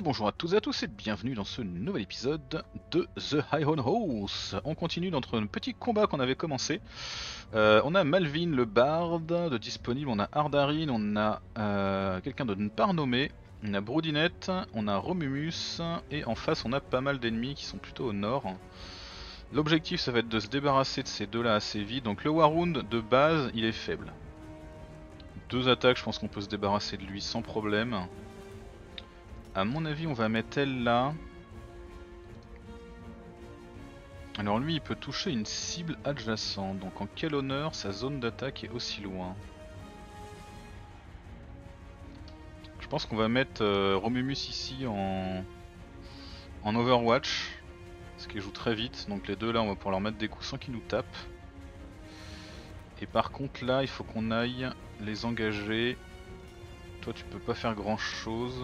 bonjour à toutes et à tous et bienvenue dans ce nouvel épisode de The High on Horse. On continue notre petit combat qu'on avait commencé. On a Malvin le Bard de disponible, on a Ardarin, on a quelqu'un de ne pas renommé, on a Broodinette, on a Romumus et en face on a pas mal d'ennemis qui sont plutôt au nord. L'objectif ça va être de se débarrasser de ces deux là assez vite. Donc le Warhound de base il est faible. Deux attaques, je pense qu'on peut se débarrasser de lui sans problème. A mon avis on va mettre elle là. Alors lui il peut toucher une cible adjacente, donc en quel honneur sa zone d'attaque est aussi loin? Je pense qu'on va mettre Romumus ici en Overwatch, ce qui joue très vite, donc les deux là on va pouvoir leur mettre des coups sans qu'ils nous tapent. Et par contre là il faut qu'on aille les engager. Toi tu peux pas faire grand chose.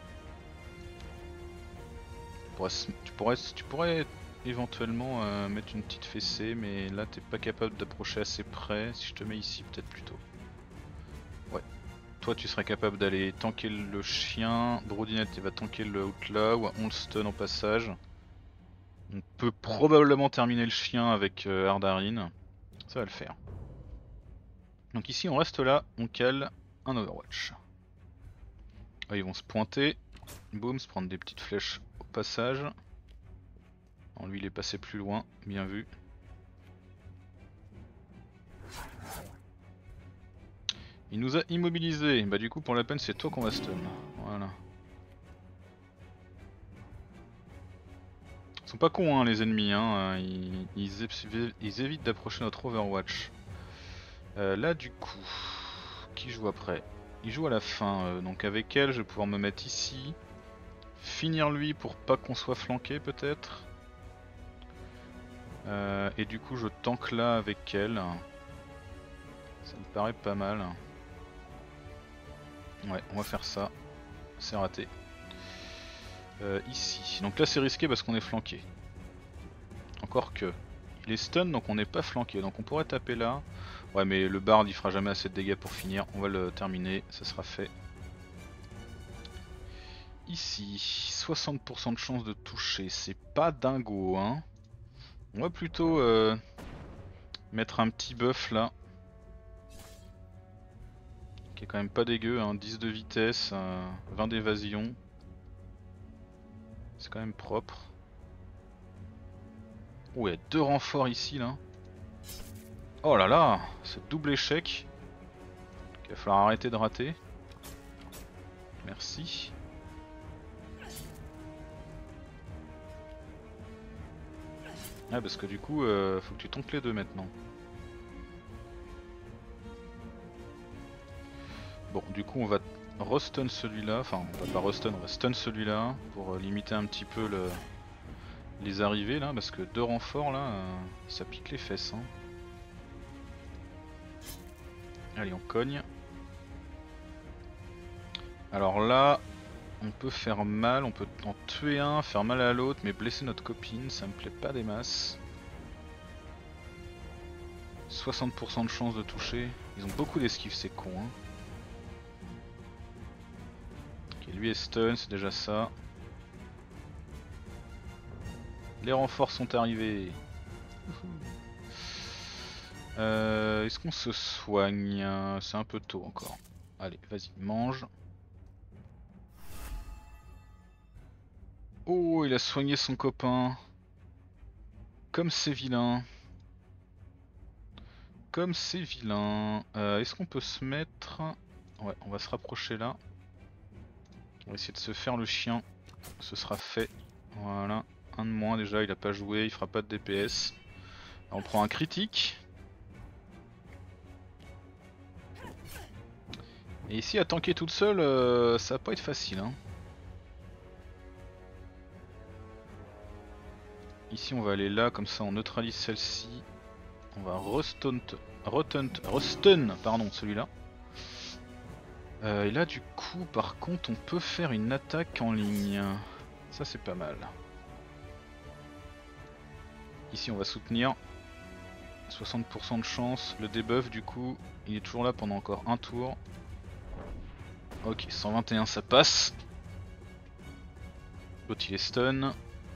Tu pourrais éventuellement mettre une petite fessée, mais là t'es pas capable d'approcher assez près. Si je te mets ici peut-être plutôt. Ouais. Toi tu serais capable d'aller tanker le chien, Broodinette il va tanker le outlaw, ou on le stun en passage. On peut probablement terminer le chien avec Ardarin, ça va le faire. Donc ici on reste là, on cale un Overwatch. Ah, ils vont se pointer, boum, se prendre des petites flèches au passage. Non, lui il est passé plus loin, bien vu. Il nous a immobilisé, bah du coup pour la peine c'est toi qu'on va stun. Voilà. Ils sont pas cons hein, les ennemis, hein. Ils évitent d'approcher notre Overwatch. Là du coup, qui joue après? Il joue à la fin, donc avec elle je vais pouvoir me mettre ici. Finir lui pour pas qu'on soit flanqué peut-être. Et du coup je tank là avec elle. Ça me paraît pas mal. Ouais, on va faire ça. C'est raté. Ici. Donc là c'est risqué parce qu'on est flanqué. Encore que. Il est stun donc on n'est pas flanqué. Donc on pourrait taper là. Ouais mais le bard il fera jamais assez de dégâts pour finir. On va le terminer, ça sera fait. Ici, 60% de chance de toucher. C'est pas dingo hein. On va plutôt mettre un petit buff là. Qui est quand même pas dégueu. Hein. 10 de vitesse, 20 d'évasion. C'est quand même propre. Oh, il y a deux renforts ici là. Oh là là, ce double échec. Il va falloir arrêter de rater. Merci. Ah parce que du coup, faut que tu tombes les deux maintenant. Bon, du coup on va restun celui-là. Enfin, on va pas restun, on va stun celui-là pour limiter un petit peu les arrivées là, parce que deux renforts là, ça pique les fesses. Hein. Allez, on cogne. Alors là, on peut faire mal, on peut en tuer un, faire mal à l'autre, mais blesser notre copine, ça me plaît pas des masses. 60% de chance de toucher. Ils ont beaucoup d'esquives, ces cons. Hein. Ok, lui est stun, c'est déjà ça. Les renforts sont arrivés. Est-ce qu'on se soigne? C'est un peu tôt encore. Allez, vas-y, mange. Oh, il a soigné son copain. Comme c'est vilain. Comme c'est vilain. Est-ce qu'on peut se mettre... Ouais, on va se rapprocher là. On va essayer de se faire le chien. Ce sera fait. Voilà. Un de moins déjà, il a pas joué, il fera pas de DPS. Alors on prend un critique. Et ici à tanker toute seule, ça va pas être facile. Hein. Ici on va aller là, comme ça on neutralise celle-ci. On va restun pardon, celui-là. Et là du coup par contre on peut faire une attaque en ligne. Ça c'est pas mal. Ici on va soutenir. 60% de chance. Le debuff du coup il est toujours là pendant encore un tour. Ok, 121 ça passe. L'autre il est stun.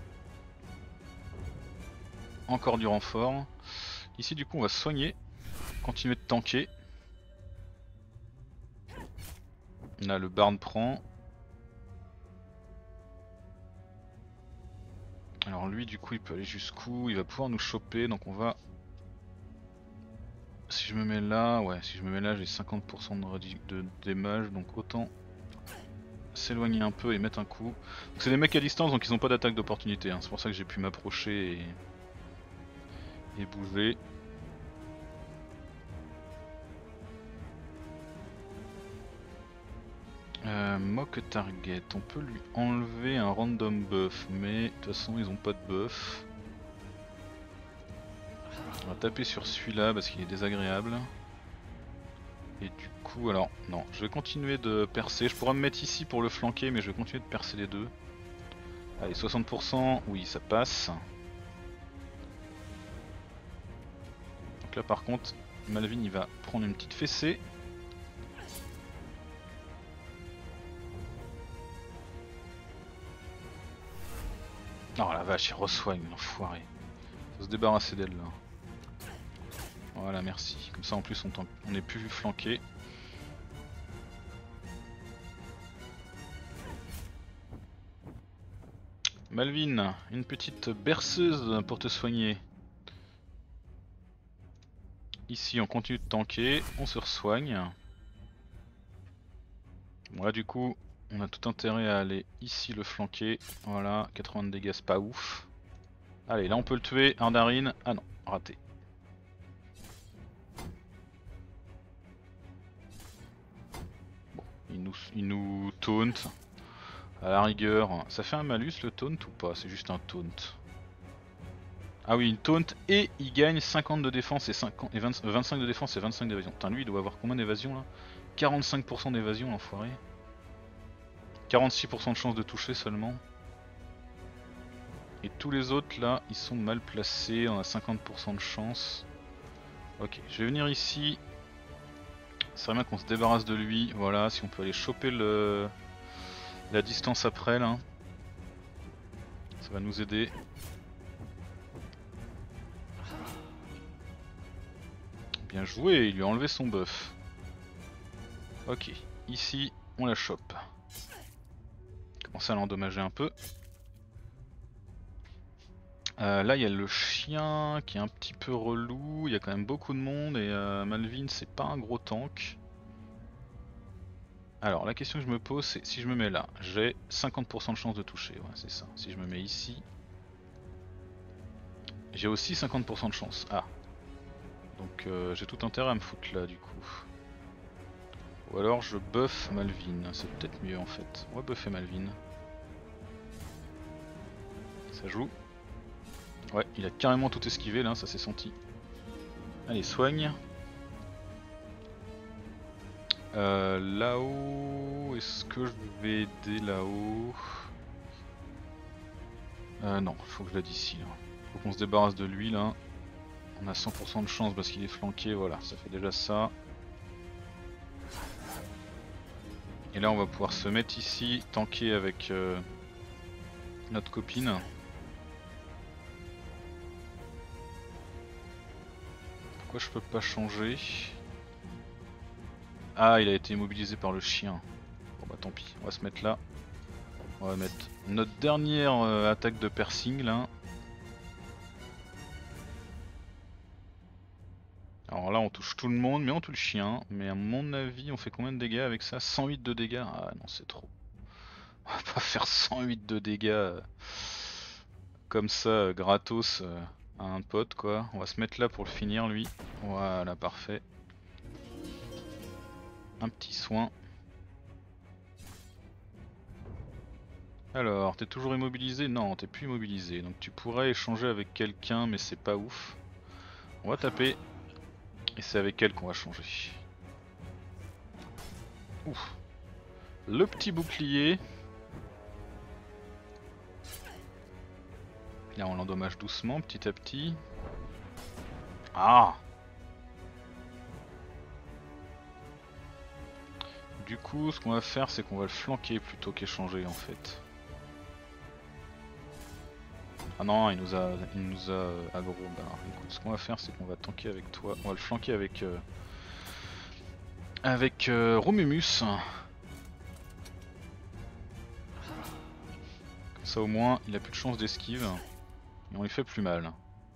Encore du renfort. Ici du coup on va se soigner. Continuer de tanker. Là le Barn prend. Alors lui du coup il peut aller jusqu'où? Il va pouvoir nous choper, donc on va... Si je me mets là, ouais, si je me mets là j'ai 50% de damage, donc autant s'éloigner un peu et mettre un coup. C'est des mecs à distance donc ils ont pas d'attaque d'opportunité, hein. C'est pour ça que j'ai pu m'approcher et bouger. Mock target, on peut lui enlever un random buff, mais de toute façon ils ont pas de buff. On va taper sur celui-là parce qu'il est désagréable. Et du coup, alors non, je vais continuer de percer. Je pourrais me mettre ici pour le flanquer, mais je vais continuer de percer les deux. Allez, 60%, oui ça passe. Donc là par contre, Malvin il va prendre une petite fessée. Oh la vache, il resoigne l'enfoiré. Faut se débarrasser d'elle là. Voilà, merci. Comme ça en plus on n'est plus flanqué. Malvin, une petite berceuse pour te soigner. Ici on continue de tanker, on se resoigne. Bon là du coup on a tout intérêt à aller ici le flanquer. Voilà, 80 de dégâts c'est pas ouf. Allez là on peut le tuer, Ardarine. Ah non, raté. Bon, il nous taunt. À la rigueur, ça fait un malus le taunt ou pas? C'est juste un taunt. Ah oui, une taunt et il gagne 50 de défense et, 25 de défense et 25 d'évasion. Putain, lui il doit avoir combien d'évasion là? 45% d'évasion l'enfoiré. 46% de chance de toucher seulement. Et tous les autres là, ils sont mal placés, on a 50% de chance. Ok, je vais venir ici. C'est serait bien qu'on se débarrasse de lui, voilà, si on peut aller choper la distance après là. Ça va nous aider. Bien joué, il lui a enlevé son buff. Ok, ici on la chope. Commence à l'endommager un peu. Là il y a le chien qui est un petit peu relou, il y a quand même beaucoup de monde et Malvin c'est pas un gros tank. Alors la question que je me pose c'est si je me mets là, j'ai 50% de chance de toucher, ouais c'est ça. Si je me mets ici, j'ai aussi 50% de chance. Ah, donc j'ai tout intérêt à me foutre là du coup. Ou alors je buff Malvin, c'est peut-être mieux en fait. On va buffer Malvin. Ça joue. Ouais, il a carrément tout esquivé là, ça s'est senti. Allez, soigne. Là-haut, est-ce que je vais aider là-haut? Non, faut que je l'aide ici là. Faut qu'on se débarrasse de lui là. On a 100% de chance parce qu'il est flanqué, voilà, ça fait déjà ça. Et là on va pouvoir se mettre ici, tanker avec notre copine. Pourquoi je peux pas changer? Ah, il a été immobilisé par le chien. Bon bah tant pis, on va se mettre là. On va mettre notre dernière attaque de piercing là. Alors là on touche tout le monde mais on tue le chien. Mais à mon avis on fait combien de dégâts avec ça? 108 de dégâts? Ah non c'est trop. On va pas faire 108 de dégâts comme ça gratos à un pote quoi. On va se mettre là pour le finir lui. Voilà, parfait. Un petit soin. Alors, t'es toujours immobilisé? Non, t'es plus immobilisé. Donc tu pourrais échanger avec quelqu'un mais c'est pas ouf. On va taper. Et c'est avec elle qu'on va changer. Ouf. Le petit bouclier. Là on l'endommage doucement, petit à petit. Ah! Du coup, ce qu'on va faire, c'est qu'on va le flanquer plutôt qu'échanger en fait. Ah non, il nous a aggro. Bah, écoute, ce qu'on va faire, c'est qu'on va tanker avec toi. On va le flanquer avec Romumus. Comme ça au moins, il a plus de chance d'esquive. Et on lui fait plus mal.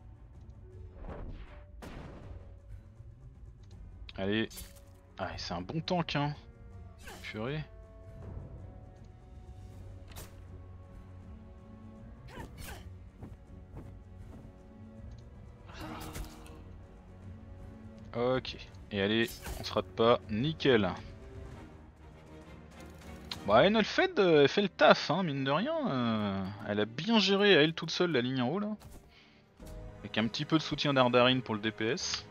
Allez. Ah, c'est un bon tank, hein. Purée. Ok. Et allez, on se rate pas. Nickel. Bah, Enelfed, elle fait le taf, hein, mine de rien. Elle a bien géré à elle toute seule la ligne en haut là. Avec un petit peu de soutien d'Ardarine pour le DPS.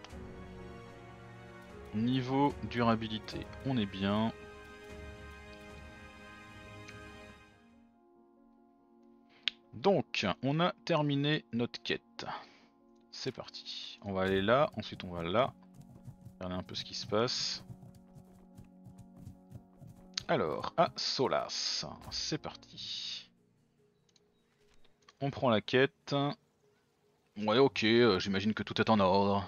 Niveau durabilité, on est bien. Donc, on a terminé notre quête. C'est parti. On va aller là, ensuite on va là. Regarder un peu ce qui se passe. Alors, à Solas, c'est parti. On prend la quête. Ouais, ok, j'imagine que tout est en ordre.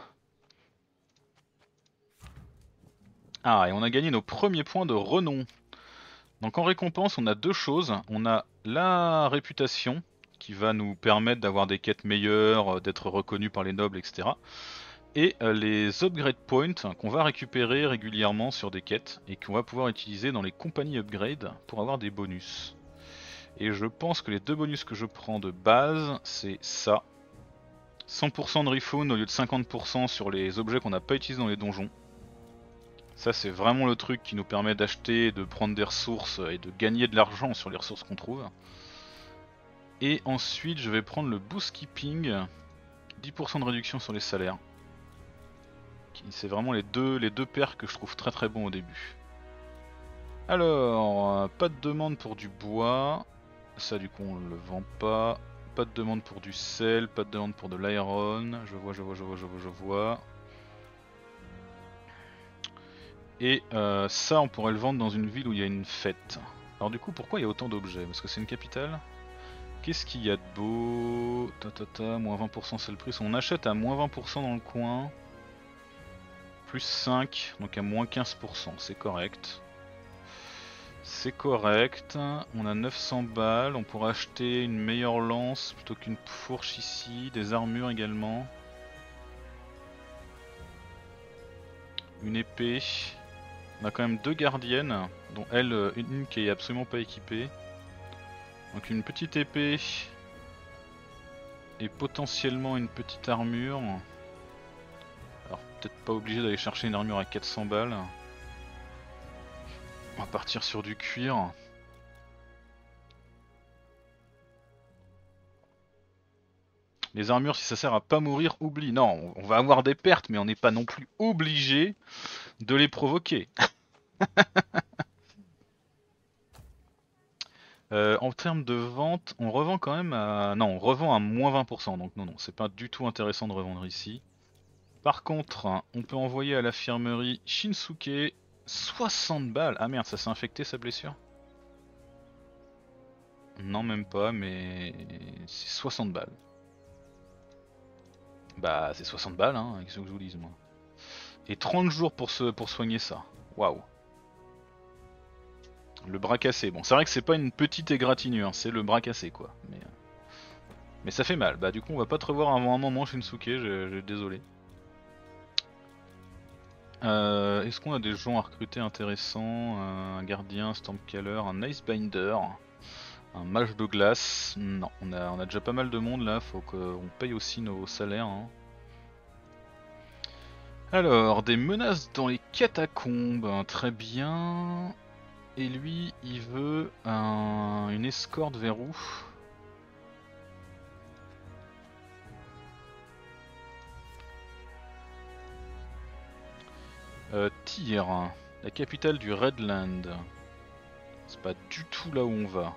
Ah, et on a gagné nos premiers points de renom. Donc en récompense, on a deux choses. On a la réputation, qui va nous permettre d'avoir des quêtes meilleures, d'être reconnus par les nobles, etc. Et les upgrade points qu'on va récupérer régulièrement sur des quêtes et qu'on va pouvoir utiliser dans les compagnies upgrade pour avoir des bonus. Et je pense que les deux bonus que je prends de base, c'est ça. 100% de refund au lieu de 50% sur les objets qu'on n'a pas utilisés dans les donjons. Ça c'est vraiment le truc qui nous permet d'acheter, de prendre des ressources et de gagner de l'argent sur les ressources qu'on trouve. Et ensuite je vais prendre le boost keeping, 10% de réduction sur les salaires. C'est vraiment les deux paires que je trouve très très bons au début. Alors, pas de demande pour du bois. Ça du coup on le vend pas. Pas de demande pour du sel, pas de demande pour de l'iron. Je vois. Et ça on pourrait le vendre dans une ville où il y a une fête. Alors du coup pourquoi il y a autant d'objets? Parce que c'est une capitale? Qu'est-ce qu'il y a de beau? Moins 20% c'est le prix. On achète à moins 20% dans le coin. Plus 5, donc à moins 15%, c'est correct. C'est correct, on a 900 balles, on pourra acheter une meilleure lance plutôt qu'une fourche ici, des armures également. Une épée. On a quand même deux gardiennes, dont elle, une qui est absolument pas équipée. Donc une petite épée et potentiellement une petite armure. Alors peut-être pas obligé d'aller chercher une armure à 400 balles. On va partir sur du cuir. Les armures, si ça sert à pas mourir, oublie. Non, on va avoir des pertes, mais on n'est pas non plus obligé de les provoquer. En termes de vente, on revend quand même à... Non, on revend à moins 20%, donc non, c'est pas du tout intéressant de revendre ici. Par contre, on peut envoyer à l'infirmerie Shinsuke 60 balles. Ah merde, ça s'est infecté sa blessure? Non, même pas, mais c'est 60 balles. Bah, c'est 60 balles, hein, qu'est-ce que je vous dise, moi. Et 30 jours pour soigner ça. Waouh. Le bras cassé. Bon, c'est vrai que c'est pas une petite égratignure, c'est le bras cassé, quoi. Mais ça fait mal. Bah, du coup, on va pas te revoir avant un moment, Shinsuke, désolé. Est-ce qu'on a des gens à recruter intéressants? Un gardien, Stormcaller, un Icebinder, un mage de glace? Non, on a déjà pas mal de monde là, faut qu'on paye aussi nos salaires, hein. Alors, des menaces dans les catacombes, très bien. Et lui, il veut une escorte vers où? Tyr, la capitale du Redland. C'est pas du tout là où on va.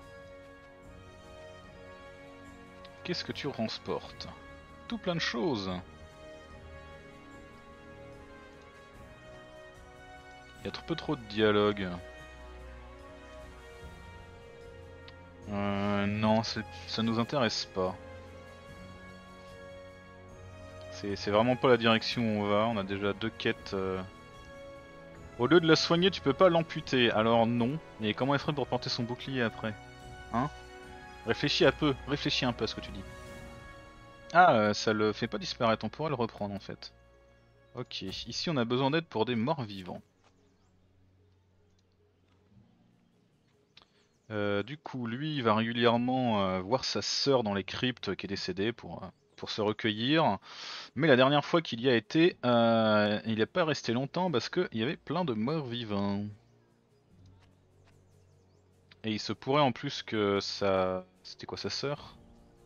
Qu'est-ce que tu transportes? Tout plein de choses. Il y a un peu trop de dialogue. Non, ça nous intéresse pas. C'est vraiment pas la direction où on va, on a déjà 2 quêtes. Au lieu de la soigner, tu peux pas l'amputer, alors non. Mais comment elle ferait pour porter son bouclier après? Hein? Réfléchis un peu à ce que tu dis. Ah, ça le fait pas disparaître, on pourrait le reprendre en fait. Ok, ici on a besoin d'aide pour des morts vivants. Du coup, lui, il va régulièrement voir sa sœur dans les cryptes qui est décédée pour se recueillir. Mais la dernière fois qu'il y a été, il n'est pas resté longtemps parce qu'il y avait plein de morts vivants. Et il se pourrait en plus que sa... C'était quoi, sa sœur?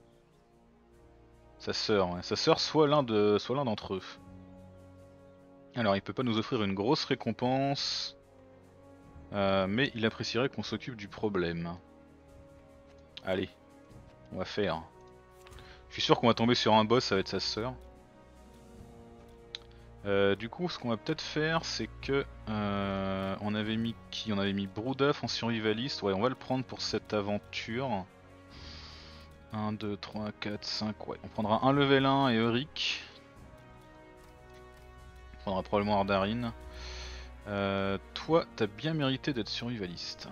Sa sœur, ouais. Sa sœur soit l'un d'entre eux. Alors il peut pas nous offrir une grosse récompense, mais il apprécierait qu'on s'occupe du problème. Allez, on va faire. Je suis sûr qu'on va tomber sur un boss avec sa sœur. Du coup, ce qu'on va peut-être faire, c'est que on avait mis qui? On avait mis Broodaf en survivaliste. Ouais, on va le prendre pour cette aventure. 1, 2, 3, 4, 5. Ouais, on prendra un level 1 et Eurik. On prendra probablement Ardarine. Toi, t'as bien mérité d'être survivaliste.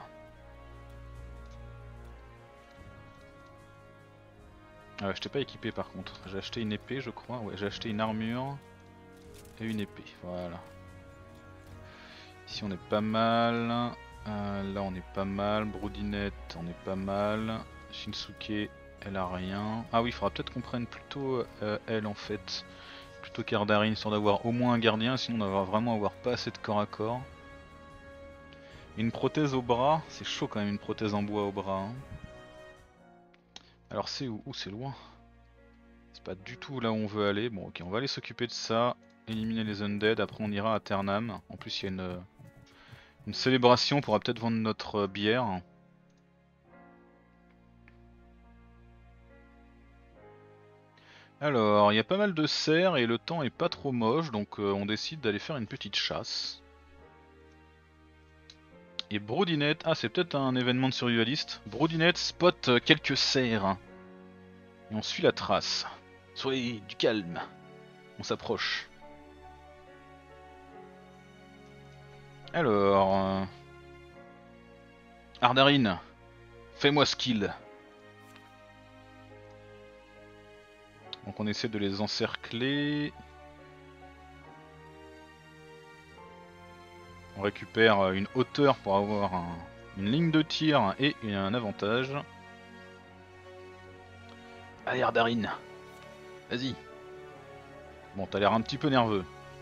Ah, je t'ai pas équipé par contre. J'ai acheté une épée, je crois. Ouais, j'ai acheté une armure et une épée. Voilà. Ici, on est pas mal. Là, on est pas mal. Broodinette, on est pas mal. Shinsuke, elle a rien. Ah oui, il faudra peut-être qu'on prenne plutôt elle en fait. Plutôt qu'Ardarine, histoire d'avoir au moins un gardien. Sinon, on va vraiment avoir pas assez de corps à corps. Une prothèse au bras, c'est chaud quand même une prothèse en bois au bras. Hein. Alors c'est où? C'est loin. C'est pas du tout là où on veut aller. Bon ok, on va aller s'occuper de ça, éliminer les undead, après on ira à Ternam. En plus il y a une célébration, on pourra peut-être vendre notre bière. Alors, il y a pas mal de cerfs et le temps est pas trop moche, donc on décide d'aller faire une petite chasse. Et Broodinette, ah c'est peut-être un événement de survivaliste. Broodinette spot quelques cerfs. Et on suit la trace. Soyez du calme. On s'approche. Alors... Ardarine, fais-moi skill. Donc on essaie de les encercler. On récupère une hauteur pour avoir une ligne de tir et un avantage. Allez Ardarine, vas-y. Bon, t'as l'air un petit peu nerveux.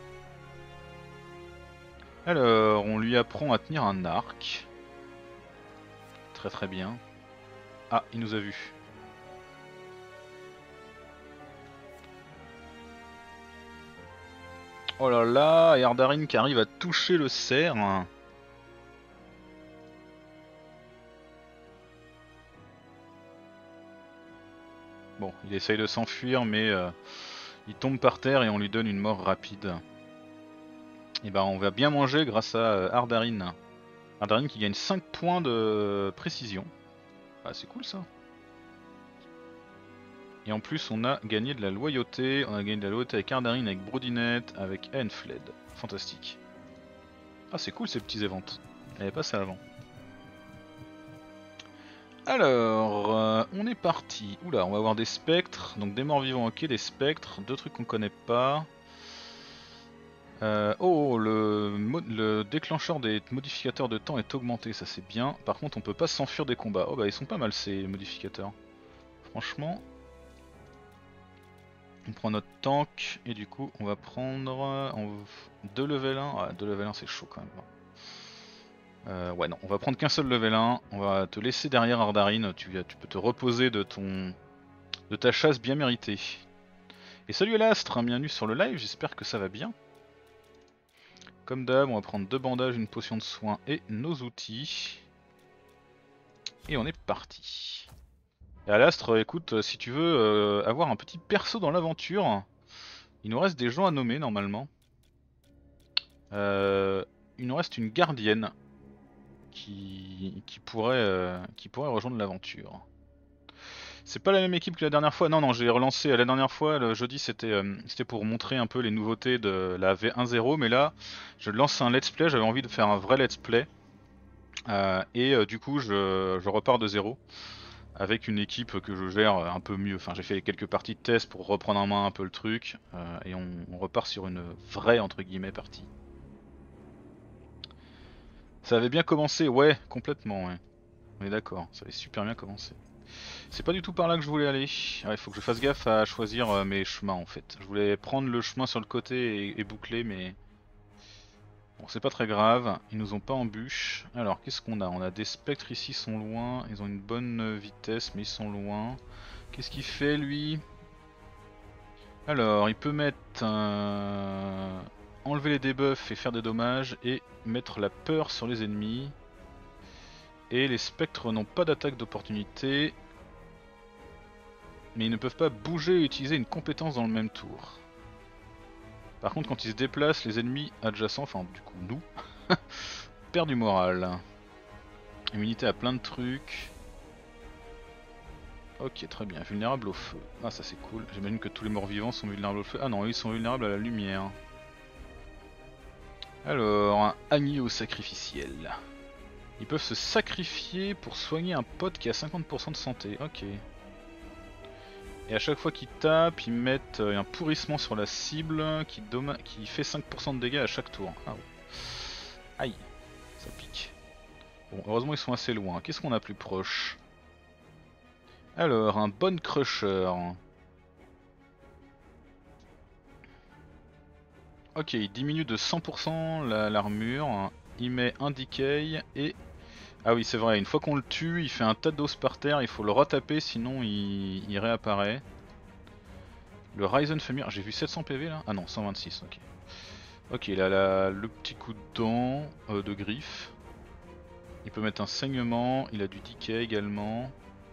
Alors, on lui apprend à tenir un arc. Très très bien. Ah, il nous a vus. Oh là là, et Ardarine qui arrive à toucher le cerf. Bon, il essaye de s'enfuir, mais il tombe par terre et on lui donne une mort rapide. Et ben on va bien manger grâce à Ardarine. Ardarine qui gagne 5 points de précision. Ah, c'est cool ça. Et en plus on a gagné de la loyauté. On a gagné de la loyauté avec Ardarine, avec Broodinette, avec Enfled. Fantastique. Ah c'est cool ces petits events. Il n'y avait pas ça avant. Alors, on est parti. Oula, on va avoir des spectres. Donc des morts vivants, ok, des spectres. Deux trucs qu'on connaît pas. Oh, le déclencheur des modificateurs de temps est augmenté, ça c'est bien. Par contre, on peut pas s'enfuir des combats. Oh bah ils sont pas mal ces modificateurs. Franchement, on prend notre tank et du coup on va prendre 2 level 1. Ah, 2 level 1 c'est chaud quand même. Ouais non, on va prendre qu'un seul level 1. On va te laisser derrière Ardarine. Tu peux te reposer de ta chasse bien méritée. Et salut Alastre, bienvenue sur le live, j'espère que ça va bien. Comme d'hab, on va prendre 2 bandages, une potion de soin et nos outils. Et on est parti. Et Alastre, écoute, si tu veux avoir un petit perso dans l'aventure, il nous reste des gens à nommer normalement. Il nous reste une gardienne qui pourrait rejoindre l'aventure. C'est pas la même équipe que la dernière fois. Non, non, j'ai relancé la dernière fois. Le jeudi, c'était pour montrer un peu les nouveautés de la V1.0. Mais là, je lance un let's play. J'avais envie de faire un vrai let's play. Du coup, je repars de zéro. Avec une équipe que je gère un peu mieux. Enfin, j'ai fait quelques parties de test pour reprendre en main un peu le truc. Et on repart sur une vraie, entre guillemets, partie. Ça avait bien commencé, ouais, complètement, ouais. On est d'accord, ça avait super bien commencé. C'est pas du tout par là que je voulais aller. Il faut que je fasse gaffe à choisir mes chemins en fait. Je voulais prendre le chemin sur le côté et boucler, mais bon, c'est pas très grave. Ils nous ont pas en bûche. Alors, qu'est-ce qu'on a? On a des spectres ici, ils sont loin. Ils ont une bonne vitesse, mais ils sont loin. Qu'est-ce qu'il fait lui? Alors, il peut mettre enlever les debuffs et faire des dommages et mettre la peur sur les ennemis. Et les spectres n'ont pas d'attaque d'opportunité. Mais ils ne peuvent pas bouger et utiliser une compétence dans le même tour. Par contre, quand ils se déplacent, les ennemis adjacents, enfin du coup nous, perdent du moral. Immunité à plein de trucs. Ok, très bien. Vulnérable au feu. Ah, ça c'est cool. J'imagine que tous les morts vivants sont vulnérables au feu. Ah non, eux, ils sont vulnérables à la lumière. Alors, un agneau sacrificiel. Ils peuvent se sacrifier pour soigner un pote qui a 50% de santé. Ok. Et à chaque fois qu'ils tapent, ils mettent un pourrissement sur la cible qui fait 5% de dégâts à chaque tour. Ah ouais. Aïe, ça pique. Bon, heureusement ils sont assez loin. Qu'est-ce qu'on a plus proche? Alors, un Bone Crusher. Ok, il diminue de 100% l'armure. Il met un decay et... Ah oui, c'est vrai, une fois qu'on le tue, il fait un tas d'os par terre, il faut le retaper sinon il réapparaît. Le Ryzen Femur, j'ai vu 700 PV là? Ah non, 126, ok. Ok, il a le petit coup de dent de griffe. Il peut mettre un saignement, il a du decay également.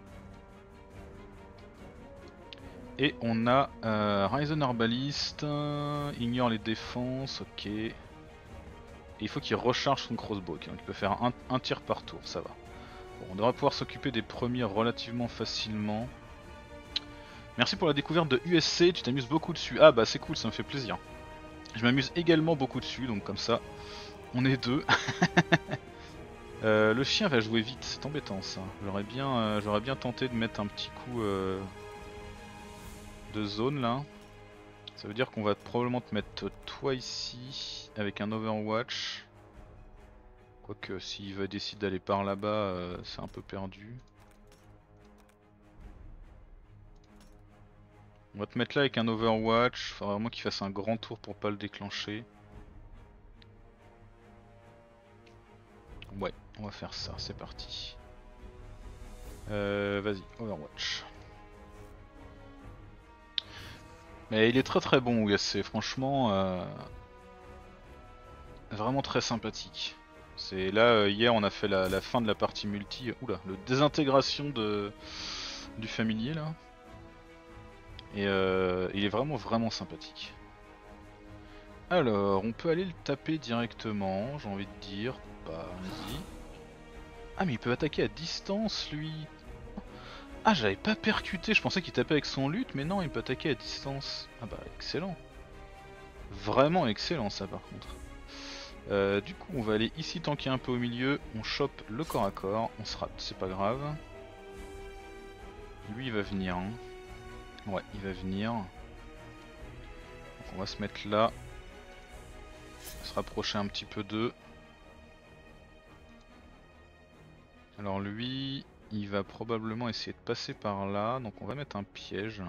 Et on a Ryzen Arbalist, ignore les défenses, ok. Et il faut qu'il recharge son crossbow, donc il peut faire un tir par tour, ça va. Bon, on devrait pouvoir s'occuper des premiers relativement facilement. Merci pour la découverte de USC, tu t'amuses beaucoup dessus. Ah bah c'est cool, ça me fait plaisir. Je m'amuse également beaucoup dessus, donc comme ça, on est deux. Le chien va jouer vite, c'est embêtant ça. J'aurais bien tenté de mettre un petit coup de zone là. Ça veut dire qu'on va probablement te mettre toi ici avec un Overwatch. Quoique s'il va décider d'aller par là-bas, c'est un peu perdu. On va te mettre là avec un Overwatch, faudra vraiment qu'il fasse un grand tour pour pas le déclencher. Ouais, on va faire ça, c'est parti. Vas-y, Overwatch. Mais il est très très bon USC, franchement, vraiment très sympathique. C'est là, hier on a fait la fin de la partie multi, oula, le désintégration du familier là. Et il est vraiment sympathique. Alors, on peut aller le taper directement, j'ai envie de dire. Bah, vas-y. Ah, mais il peut attaquer à distance, lui. Ah, j'avais pas percuté, je pensais qu'il tapait avec son lutte, mais non, il peut attaquer à distance. Ah bah, excellent. Vraiment excellent, ça, par contre. Du coup, on va aller ici tanker un peu au milieu. On chope le corps à corps, on se rate, c'est pas grave. Lui, il va venir. Hein. Ouais, il va venir. Donc on va se mettre là. Se rapprocher un petit peu d'eux. Alors lui, il va probablement essayer de passer par là. Donc on va mettre un piège.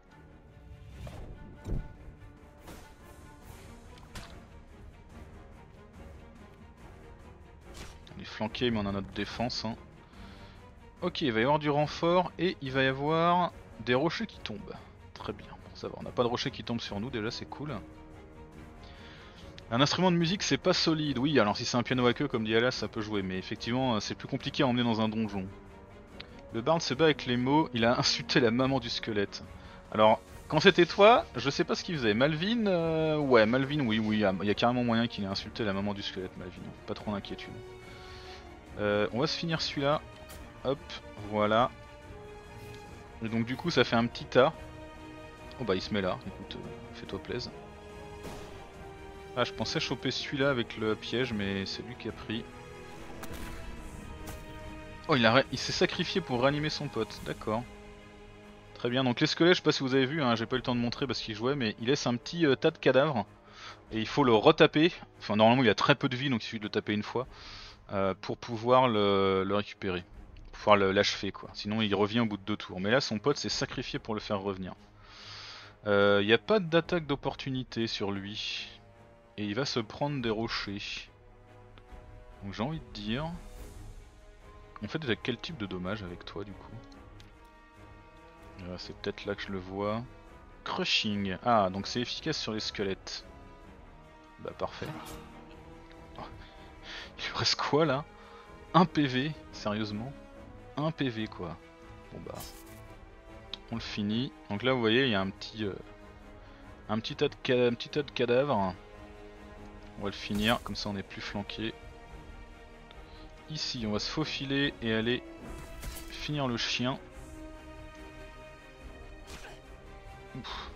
On est flanqué mais on a notre défense. Hein. Ok, il va y avoir du renfort et il va y avoir des rochers qui tombent. Très bien, bon, ça va, on n'a pas de rochers qui tombent sur nous, déjà c'est cool. Un instrument de musique c'est pas solide, oui alors si c'est un piano à queue comme dit Alas ça peut jouer, mais effectivement c'est plus compliqué à emmener dans un donjon. Le barde se bat avec les mots, il a insulté la maman du squelette. Alors, quand c'était toi, je sais pas ce qu'il faisait. Malvin, ouais Malvin oui, il y a carrément moyen qu'il ait insulté la maman du squelette Malvin, pas trop d'inquiétude. On va se finir celui-là. Hop, voilà. Et donc du coup ça fait un petit tas. Oh bah il se met là, écoute, fais-toi plaisir. Ah je pensais choper celui-là avec le piège mais c'est lui qui a pris. Oh il s'est sacrifié pour ranimer son pote, d'accord. Très bien, donc les squelettes, je sais pas si vous avez vu, hein, j'ai pas eu le temps de montrer parce qu'il jouait, mais il laisse un petit tas de cadavres. Et il faut le retaper, enfin normalement il a très peu de vie donc il suffit de le taper une fois. Pour pouvoir le récupérer. Pour pouvoir l'achever quoi, sinon il revient au bout de 2 tours. Mais là son pote s'est sacrifié pour le faire revenir. Il n'y a pas d'attaque d'opportunité sur lui. Et il va se prendre des rochers. Donc j'ai envie de dire... On fait déjà quel type de dommage avec toi du coup? C'est peut-être là que je le vois. Crushing. Ah donc c'est efficace sur les squelettes. Bah parfait. Oh, il lui reste quoi là? 1 PV, sérieusement? 1 PV quoi. Bon bah... On le finit. Donc là vous voyez il y a un petit tas de cadavres. On va le finir, comme ça on est plus flanqué. Ici on va se faufiler et aller finir le chien. Ouf.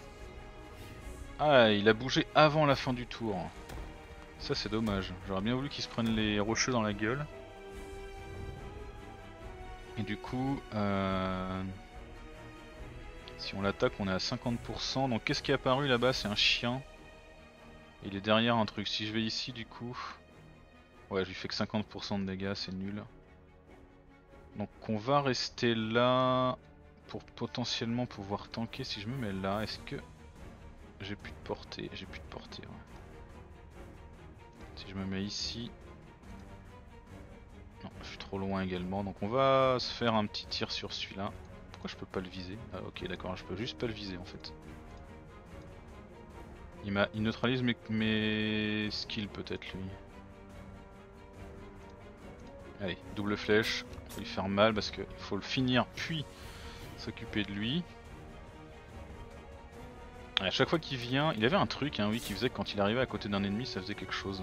Ah il a bougé avant la fin du tour. Ça c'est dommage. J'aurais bien voulu qu'il se prenne les rocheux dans la gueule. Et du coup si on l'attaque on est à 50%. Donc qu'est-ce qui est apparu là-bas? C'est un chien. Il est derrière un truc. Si je vais ici du coup... Ouais je lui fais que 50% de dégâts, c'est nul. Donc on va rester là pour potentiellement pouvoir tanker. Si je me mets là, est-ce que j'ai plus de portée? J'ai plus de portée, ouais. Si je me mets ici... Non, je suis trop loin également, donc on va se faire un petit tir sur celui-là. Pourquoi je peux pas le viser? Ah ok d'accord, je peux juste pas le viser en fait. Il neutralise mes skills peut-être lui. Allez, double flèche, faut lui faire mal parce qu'il faut le finir puis s'occuper de lui. À chaque fois qu'il vient, il avait un truc hein, oui, qui faisait que quand il arrivait à côté d'un ennemi ça faisait quelque chose.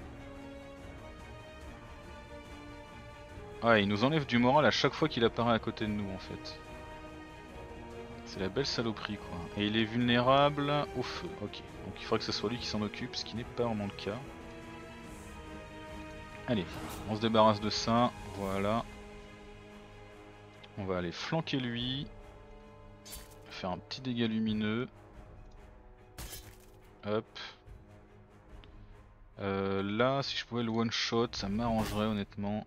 Ouais, il nous enlève du moral à chaque fois qu'il apparaît à côté de nous en fait. C'est la belle saloperie quoi. Et il est vulnérable au feu, ok. Donc il faudrait que ce soit lui qui s'en occupe, ce qui n'est pas vraiment le cas. Allez, on se débarrasse de ça, voilà. On va aller flanquer lui. Faire un petit dégât lumineux. Hop. Là, si je pouvais le one shot, ça m'arrangerait honnêtement.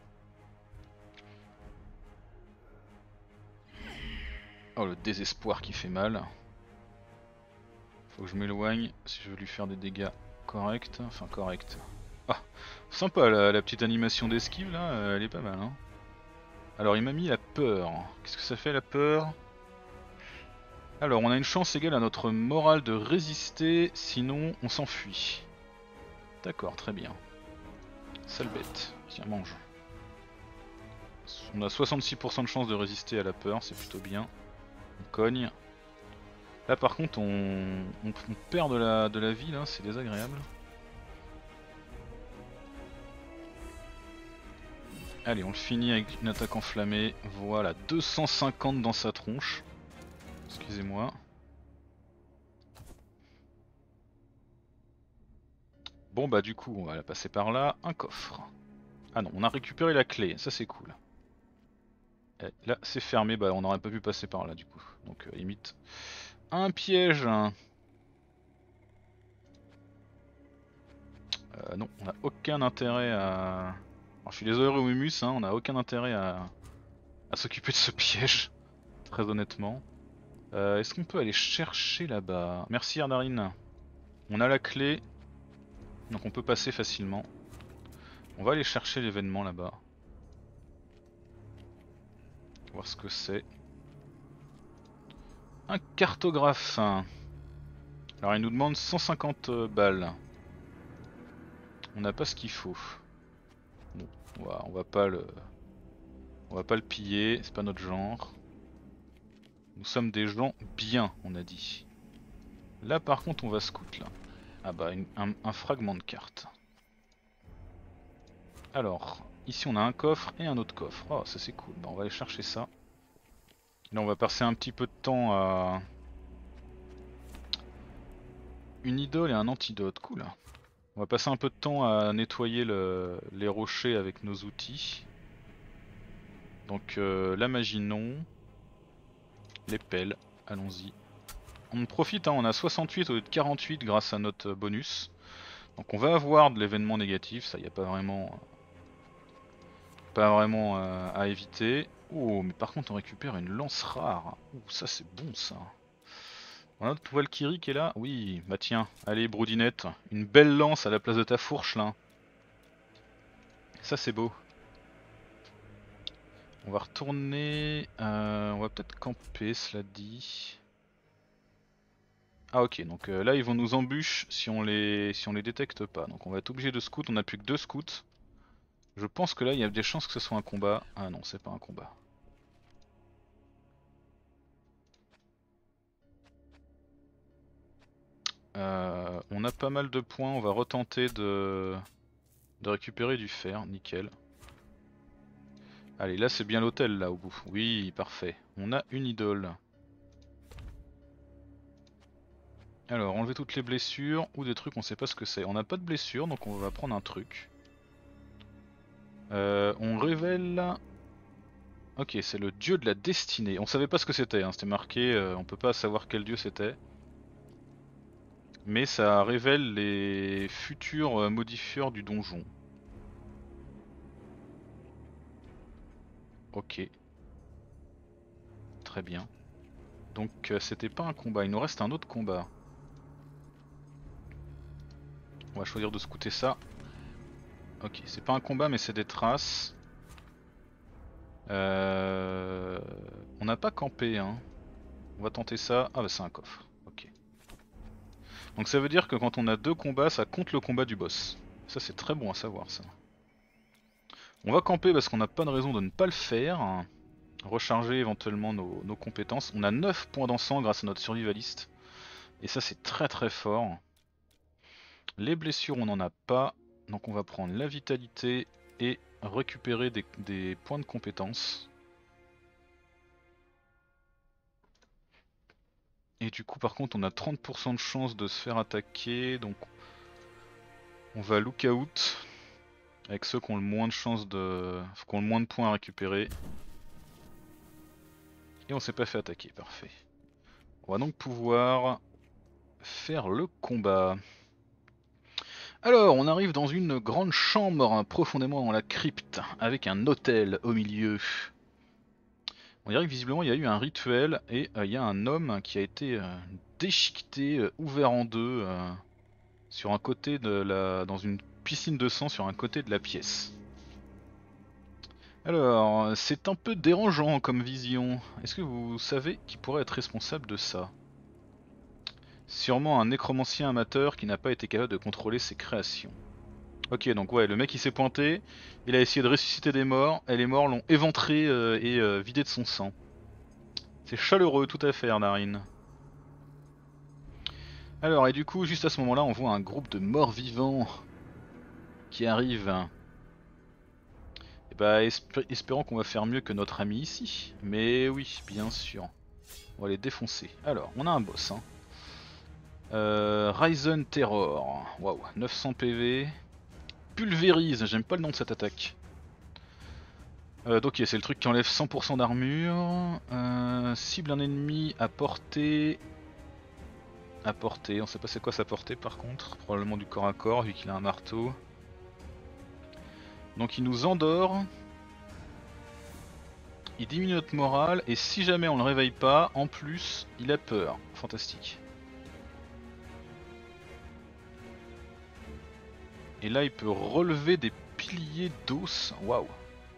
Oh le désespoir qui fait mal. Faut que je m'éloigne si je veux lui faire des dégâts corrects. Enfin corrects. Ah, sympa la petite animation d'esquive là, elle est pas mal hein. Alors il m'a mis la peur. Qu'est-ce que ça fait la peur? Alors on a une chance égale à notre morale de résister, sinon on s'enfuit. D'accord, très bien. Sale bête, tiens mange. On a 66% de chance de résister à la peur, c'est plutôt bien. On cogne. Là par contre on perd de la vie là, c'est désagréable. Allez on le finit avec une attaque enflammée. Voilà, 250 dans sa tronche. Excusez-moi. Bon bah du coup on va la passer par là. Un coffre. Ah non, on a récupéré la clé, ça c'est cool. Et là c'est fermé, bah on aurait pas pu passer par là du coup. Donc limite. Un piège. Non, on n'a aucun intérêt à... Alors, je suis désolé Romumus, hein, on n'a aucun intérêt à s'occuper de ce piège. Très honnêtement. Est-ce qu'on peut aller chercher là-bas? Merci Ardarine. On a la clé. Donc on peut passer facilement. On va aller chercher l'événement là-bas. Voir ce que c'est. Un cartographe. Alors il nous demande 150 balles. On n'a pas ce qu'il faut. Bon, on va pas le piller, c'est pas notre genre. Nous sommes des gens bien, on a dit. Là par contre on va scout là. Ah bah un fragment de carte. Alors, ici on a un coffre et un autre coffre. Oh ça c'est cool, bah, on va aller chercher ça. Là on va passer un petit peu de temps à... Une idole et un antidote, cool. On va passer un peu de temps à nettoyer les rochers avec nos outils. Donc la magie non. Les pelles, allons-y. On en profite, hein, on a 68 au lieu de 48 grâce à notre bonus. Donc on va avoir de l'événement négatif, ça y a pas vraiment à éviter. Oh mais par contre on récupère une lance rare. Ouh ça c'est bon ça. On a notre Valkyrie qui est là. Oui, bah tiens, allez Broudinette, une belle lance à la place de ta fourche là. Ça c'est beau. On va retourner, on va peut-être camper cela dit. Ah ok, donc là ils vont nous embûcher si on les détecte pas. Donc on va être obligé de scout, on a plus que 2 scouts. Je pense que là il y a des chances que ce soit un combat. Ah non, c'est pas un combat. On a pas mal de points, on va retenter de récupérer du fer, nickel. Allez, là c'est bien l'hôtel là au bout. Oui, parfait. On a une idole. Alors, enlever toutes les blessures ou des trucs on sait pas ce que c'est. On n'a pas de blessures donc on va prendre un truc. On révèle... Ok, c'est le dieu de la destinée. On savait pas ce que c'était, hein. C'était marqué, on peut pas savoir quel dieu c'était. Mais ça révèle les futurs modifieurs du donjon. Ok. Très bien. Donc c'était pas un combat, il nous reste un autre combat. On va choisir de scouter ça. Ok, c'est pas un combat mais c'est des traces. On n'a pas campé hein. On va tenter ça. Ah bah c'est un coffre. Ok. Donc ça veut dire que quand on a 2 combats, ça compte le combat du boss. Ça c'est très bon à savoir ça. On va camper parce qu'on n'a pas de raison de ne pas le faire. Recharger éventuellement nos compétences. On a 9 points d'encens grâce à notre survivaliste. Et ça c'est très très fort. Les blessures on n'en a pas. Donc on va prendre la vitalité et récupérer des points de compétences. Et du coup par contre on a 30% de chance de se faire attaquer. Donc on va look out. Avec ceux qui ont le moins de chances qui ont le moins de points à récupérer. Et on s'est pas fait attaquer, parfait. On va donc pouvoir faire le combat. Alors, on arrive dans une grande chambre profondément dans la crypte, avec un autel au milieu. On dirait que visiblement il y a eu un rituel et il y a un homme qui a été déchiqueté, ouvert en deux, sur un côté dans une piscine de sang sur un côté de la pièce. Alors, c'est un peu dérangeant comme vision. Est-ce que vous savez qui pourrait être responsable de ça? Sûrement un nécromancien amateur qui n'a pas été capable de contrôler ses créations. Ok, donc ouais, le mec il s'est pointé, il a essayé de ressusciter des morts, et les morts l'ont éventré et vidé de son sang. C'est chaleureux, tout à fait, Narine. Alors, et du coup, juste à ce moment-là, on voit un groupe de morts vivants qui arrive. Et bah, espérons qu'on va faire mieux que notre ami ici. Mais oui, bien sûr. On va les défoncer. Alors, on a un boss, hein. Ryzen Terror. Waouh, 900 PV. Pulvérise, j'aime pas le nom de cette attaque. Donc c'est le truc qui enlève 100% d'armure. Cible un ennemi à portée. À portée, on sait pas c'est quoi sa portée par contre. Probablement du corps à corps vu qu'il a un marteau. Donc il nous endort. Il diminue notre morale et si jamais on le réveille pas, en plus il a peur. Fantastique. Et là il peut relever des piliers d'os. Waouh.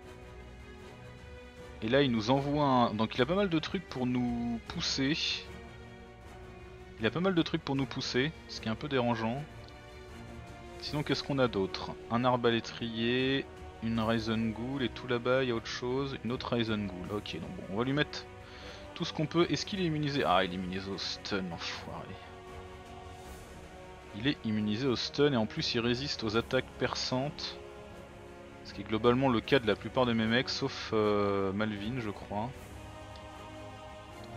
Et là il nous envoie un... Donc il a pas mal de trucs pour nous pousser. Il a pas mal de trucs pour nous pousser, ce qui est un peu dérangeant. Sinon qu'est-ce qu'on a d'autre? Un arbalétrier, une Ryzen Ghoul et tout là-bas il y a autre chose. Une autre Ryzen Ghoul. Ok, donc bon, on va lui mettre tout ce qu'on peut. Est-ce qu'il est immunisé? Ah, il est immunisé au stun, enfoiré. Il est immunisé au stun et en plus il résiste aux attaques perçantes. Ce qui est globalement le cas de la plupart de mes mecs, sauf Malvin je crois.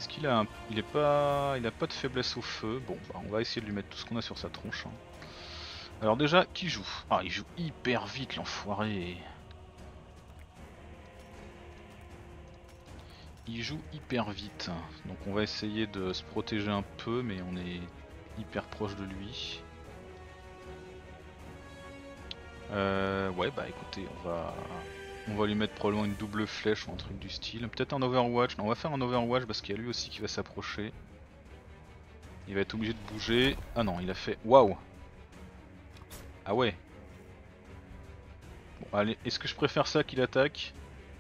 Est-ce qu'il a un... il a pas de faiblesse au feu. Bon bah on va essayer de lui mettre tout ce qu'on a sur sa tronche. Hein. Alors déjà, qui joue? Ah, il joue hyper vite l'enfoiré. Il joue hyper vite. Donc on va essayer de se protéger un peu, mais on est hyper proche de lui. Ouais bah écoutez, on va lui mettre probablement une double flèche ou un truc du style. Peut-être un Overwatch. Non, on va faire un Overwatch parce qu'il y a lui aussi qui va s'approcher. Il va être obligé de bouger. Ah non, il a fait... Waouh! Ah ouais. Bon allez, est-ce que je préfère ça qu'il attaque?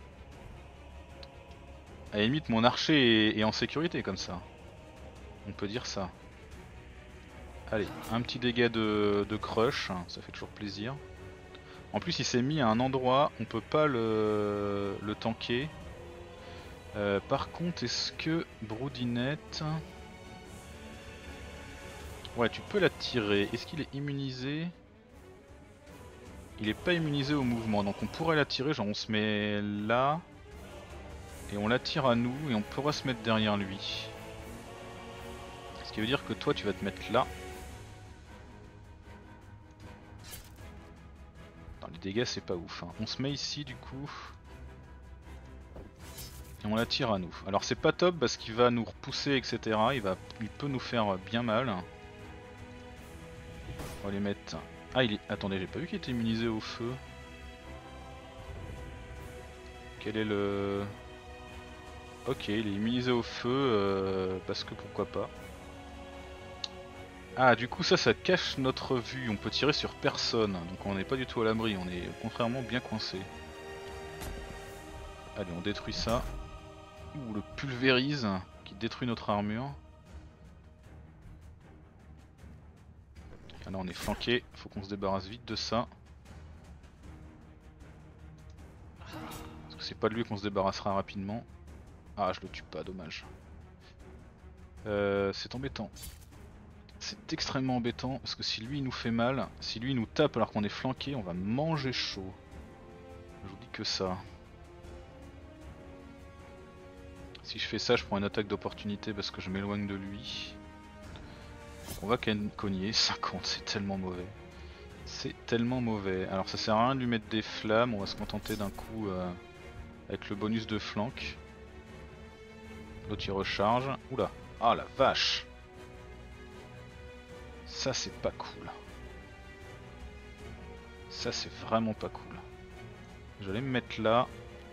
À la limite, mon archer est en sécurité comme ça. On peut dire ça. Allez, un petit dégât de crush, ça fait toujours plaisir. En plus, il s'est mis à un endroit, on peut pas le tanker. Par contre, est-ce que Broodinette... Ouais, tu peux la tirer. Est-ce qu'il est immunisé? Il est pas immunisé au mouvement, donc on pourrait la tirer, genre on se met là. Et on l'attire à nous et on pourra se mettre derrière lui. Ce qui veut dire que toi tu vas te mettre là. Dans les dégâts c'est pas ouf. Hein. On se met ici du coup. Et on l'attire à nous. Alors c'est pas top parce qu'il va nous repousser etc. Il peut nous faire bien mal. On va les mettre... Ah il est... Attendez, j'ai pas vu qu'il était immunisé au feu. Quel est le... Ok, il est immunisé au feu parce que pourquoi pas. Ah du coup ça cache notre vue, on peut tirer sur personne, donc on n'est pas du tout à l'abri, on est contrairement bien coincé. Allez on détruit ça. Ouh le pulvérise qui détruit notre armure. Ah là on est flanqué, faut qu'on se débarrasse vite de ça. Parce que c'est pas de lui qu'on se débarrassera rapidement. Ah je le tue pas, dommage. C'est embêtant. C'est extrêmement embêtant parce que si lui il nous fait mal, si lui il nous tape alors qu'on est flanqué, on va manger chaud. Je vous dis que ça. Si je fais ça, je prends une attaque d'opportunité parce que je m'éloigne de lui. On va quand même cogner, 50, c'est tellement mauvais. C'est tellement mauvais. Alors ça sert à rien de lui mettre des flammes, on va se contenter d'un coup avec le bonus de flank. L'autre il recharge. Oula, ah la vache! Ça c'est pas cool. Ça c'est vraiment pas cool. Je vais me mettre là.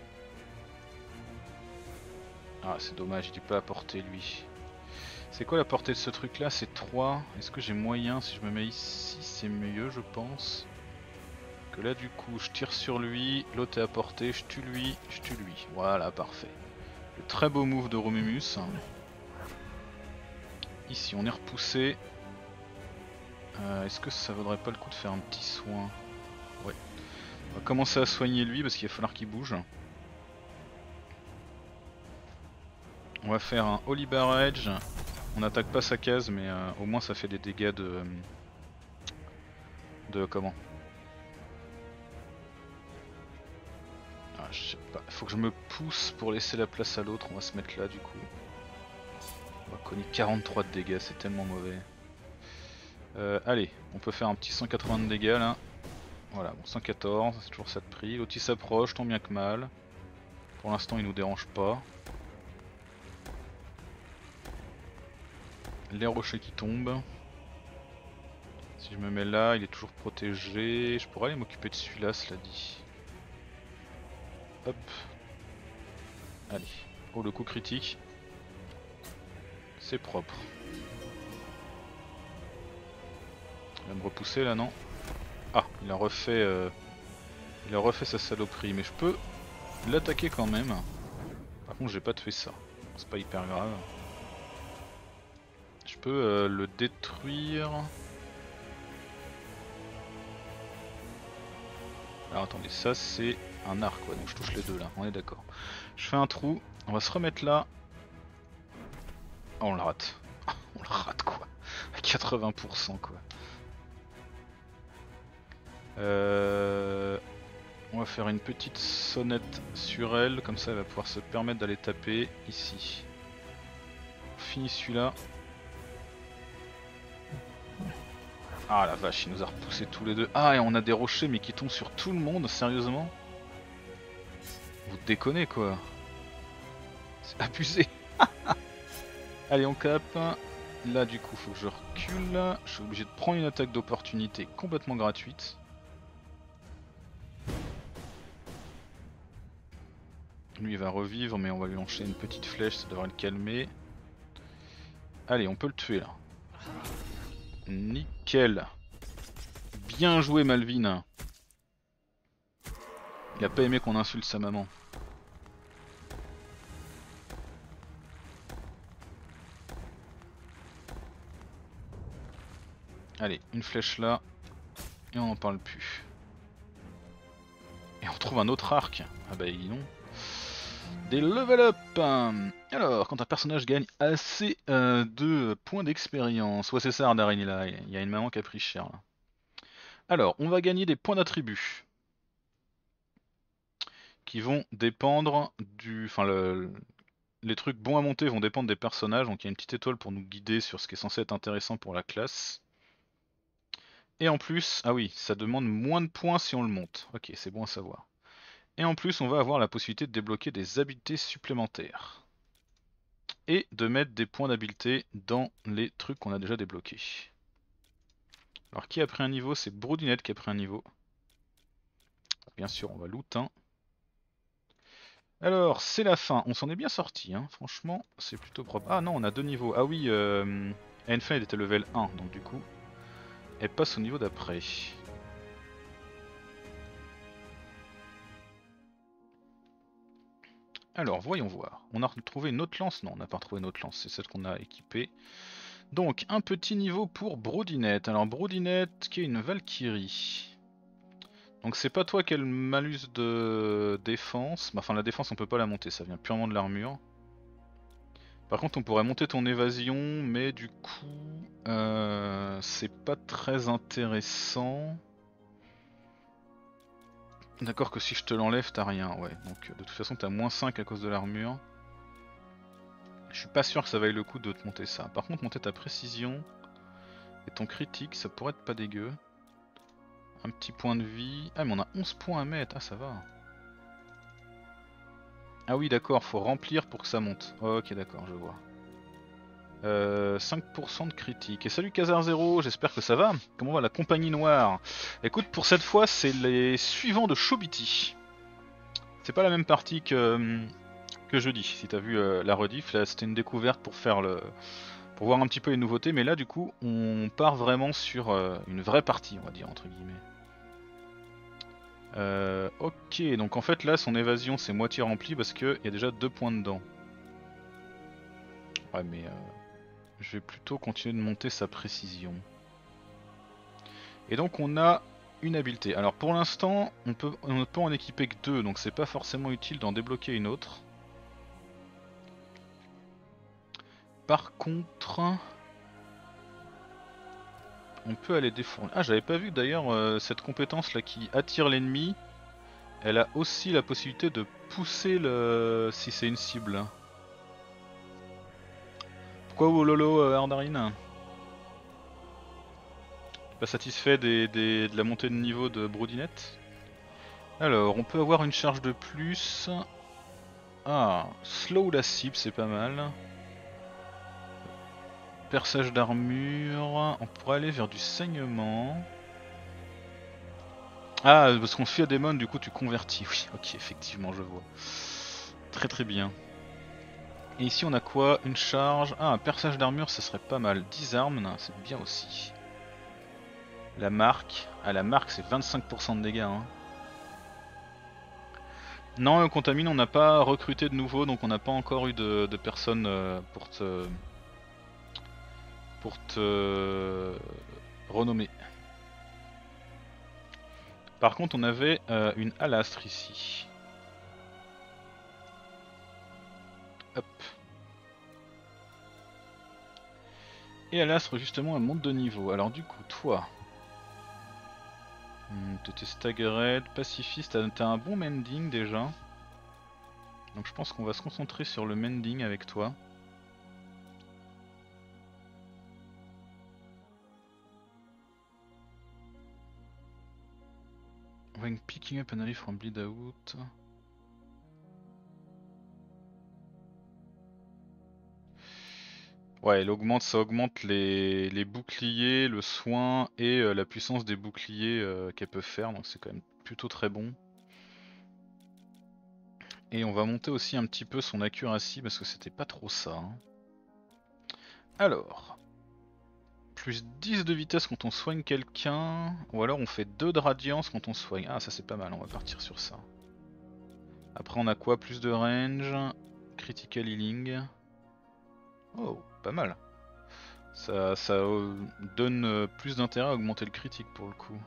Ah c'est dommage, il est pas à portée lui. C'est quoi la portée de ce truc là? C'est 3. Est-ce que j'ai moyen, si je me mets ici c'est mieux je pense. Que là du coup je tire sur lui, l'autre est à portée, je tue lui. Voilà parfait. Le très beau move de Romumus. Ici on est repoussé. Est-ce que ça vaudrait pas le coup de faire un petit soin? Ouais. On va commencer à soigner lui parce qu'il va falloir qu'il bouge. On va faire un Holy Barrage. On n'attaque pas sa case mais au moins ça fait des dégâts de comment? Ah, je sais pas, faut que je me pousse pour laisser la place à l'autre, on va se mettre là du coup. On va cogner 43 de dégâts, c'est tellement mauvais. Allez, on peut faire un petit 180 de dégâts là. Voilà, bon 114, c'est toujours ça de prix. L'autre il s'approche, tant bien que mal. Pour l'instant il nous dérange pas. Les rochers qui tombent. Si je me mets là, il est toujours protégé. Je pourrais aller m'occuper de celui-là, cela dit. Hop. Allez. Oh le coup critique. C'est propre. Il va me repousser là, non? Ah, il a refait sa saloperie, mais je peux l'attaquer quand même. Par contre j'ai pas tué ça. C'est pas hyper grave. Je peux le détruire. Alors attendez, ça c'est un arc, ouais, donc je touche les deux là, on est d'accord. Je fais un trou, on va se remettre là. Oh, on le rate. On le rate quoi. À 80% quoi. On va faire une petite sonnette sur elle, comme ça elle va pouvoir se permettre d'aller taper ici. finit celui-là. Ah la vache, il nous a repoussé tous les deux. Ah, et on a des rochers mais qui tombent sur tout le monde, sérieusement? Vous déconnez quoi. C'est abusé. Allez, on cap. Là du coup faut que je recule. Je suis obligé de prendre une attaque d'opportunité complètement gratuite. Lui il va revivre mais on va lui lancer une petite flèche, ça devrait le calmer. Allez, on peut le tuer là. Nickel. Bien joué Malvin. Il a pas aimé qu'on insulte sa maman. Allez, une flèche là. Et on n'en parle plus. Et on trouve un autre arc. Ah bah non. Des level up. Alors, quand un personnage gagne assez de points d'expérience. Ouais c'est ça Ardarin, il y a une maman qui a pris cher là. Alors, on va gagner des points d'attribut. Qui vont dépendre du... Enfin, les trucs bons à monter vont dépendre des personnages. Donc il y a une petite étoile pour nous guider sur ce qui est censé être intéressant pour la classe. Et en plus, ah oui, ça demande moins de points si on le monte. Ok, c'est bon à savoir. Et en plus, on va avoir la possibilité de débloquer des habiletés supplémentaires. Et de mettre des points d'habileté dans les trucs qu'on a déjà débloqués. Alors qui a pris un niveau? C'est Broodinette qui a pris un niveau. Bien sûr, on va loot hein. Alors, c'est la fin. On s'en est bien sorti, hein. Franchement, c'est plutôt propre. Ah non, on a 2 niveaux. Ah oui, Enfin, elle était level 1, donc du coup, elle passe au niveau d'après. Alors, voyons voir. On a retrouvé une autre lance? Non, on n'a pas retrouvé une autre lance, c'est celle qu'on a équipée. Donc, un petit niveau pour Broodinette. Alors, Broodinette, qui est une Valkyrie. Donc, c'est pas toi qui as le malus de défense. Enfin, la défense, on peut pas la monter, ça vient purement de l'armure. Par contre, on pourrait monter ton évasion, mais du coup, c'est pas très intéressant. D'accord que si je te l'enlève, t'as rien, ouais. Donc de toute façon, t'as moins 5 à cause de l'armure. Je suis pas sûr que ça vaille le coup de te monter ça. Par contre, monter ta précision et ton critique, ça pourrait être pas dégueu. Un petit point de vie. Ah, mais on a 11 points à mettre, ah ça va. Ah oui, d'accord, faut remplir pour que ça monte. Ok, d'accord, je vois. 5% de critique. Et salut Kazar 0, j'espère que ça va. Comment va la compagnie noire? Écoute, pour cette fois, c'est les suivants de Chobiti. C'est pas la même partie que jeudi, si t'as vu la rediff. Là, c'était une découverte pour faire pour voir un petit peu les nouveautés. Mais là, du coup, on part vraiment sur une vraie partie, on va dire, entre guillemets. Ok, donc en fait, là, son évasion, c'est moitié rempli parce qu'il y a déjà 2 points dedans. Ouais, mais... je vais plutôt continuer de monter sa précision. Et donc on a une habileté. Alors pour l'instant, on ne peut en équiper que 2, donc c'est pas forcément utile d'en débloquer une autre. Par contre, on peut aller défourner. Ah, j'avais pas vu d'ailleurs cette compétence là qui attire l'ennemi. Elle a aussi la possibilité de pousser le... si c'est une cible. Pourquoi Wololo Ardarine? Pas satisfait de la montée de niveau de Broodinette? Alors, on peut avoir une charge de plus. Ah, slow la cible, c'est pas mal. Perçage d'armure. On pourrait aller vers du saignement. Ah, parce qu'on fait à Démon, du coup tu convertis. Oui, ok, effectivement, je vois. Très très bien. Et ici on a quoi? Une charge. Ah, un perçage d'armure, ça serait pas mal. 10 armes, c'est bien aussi. La marque. Ah, la marque, c'est 25% de dégâts. Hein. Non, Contamine, on n'a pas recruté de nouveau, donc on n'a pas encore eu de personnes pour te renommer. Par contre, on avait une alastre ici. Hop. Et alastre, justement, elle monte de niveau. Alors, du coup, toi. T'étais staggered, pacifiste, t'as un bon mending déjà. Donc, je pense qu'on va se concentrer sur le mending avec toi. When picking up an ally from bleed out. Ouais, ça augmente les boucliers, le soin et la puissance des boucliers qu'elle peut faire, donc c'est quand même plutôt très bon. Et on va monter aussi un petit peu son accuracy parce que c'était pas trop ça. Hein. Alors, plus 10 de vitesse quand on soigne quelqu'un, ou alors on fait 2 de radiance quand on soigne. Ah ça c'est pas mal, on va partir sur ça. Après on a quoi? Plus de range, critical healing. Oh, pas mal. Ça donne plus d'intérêt à augmenter le critique pour le coup.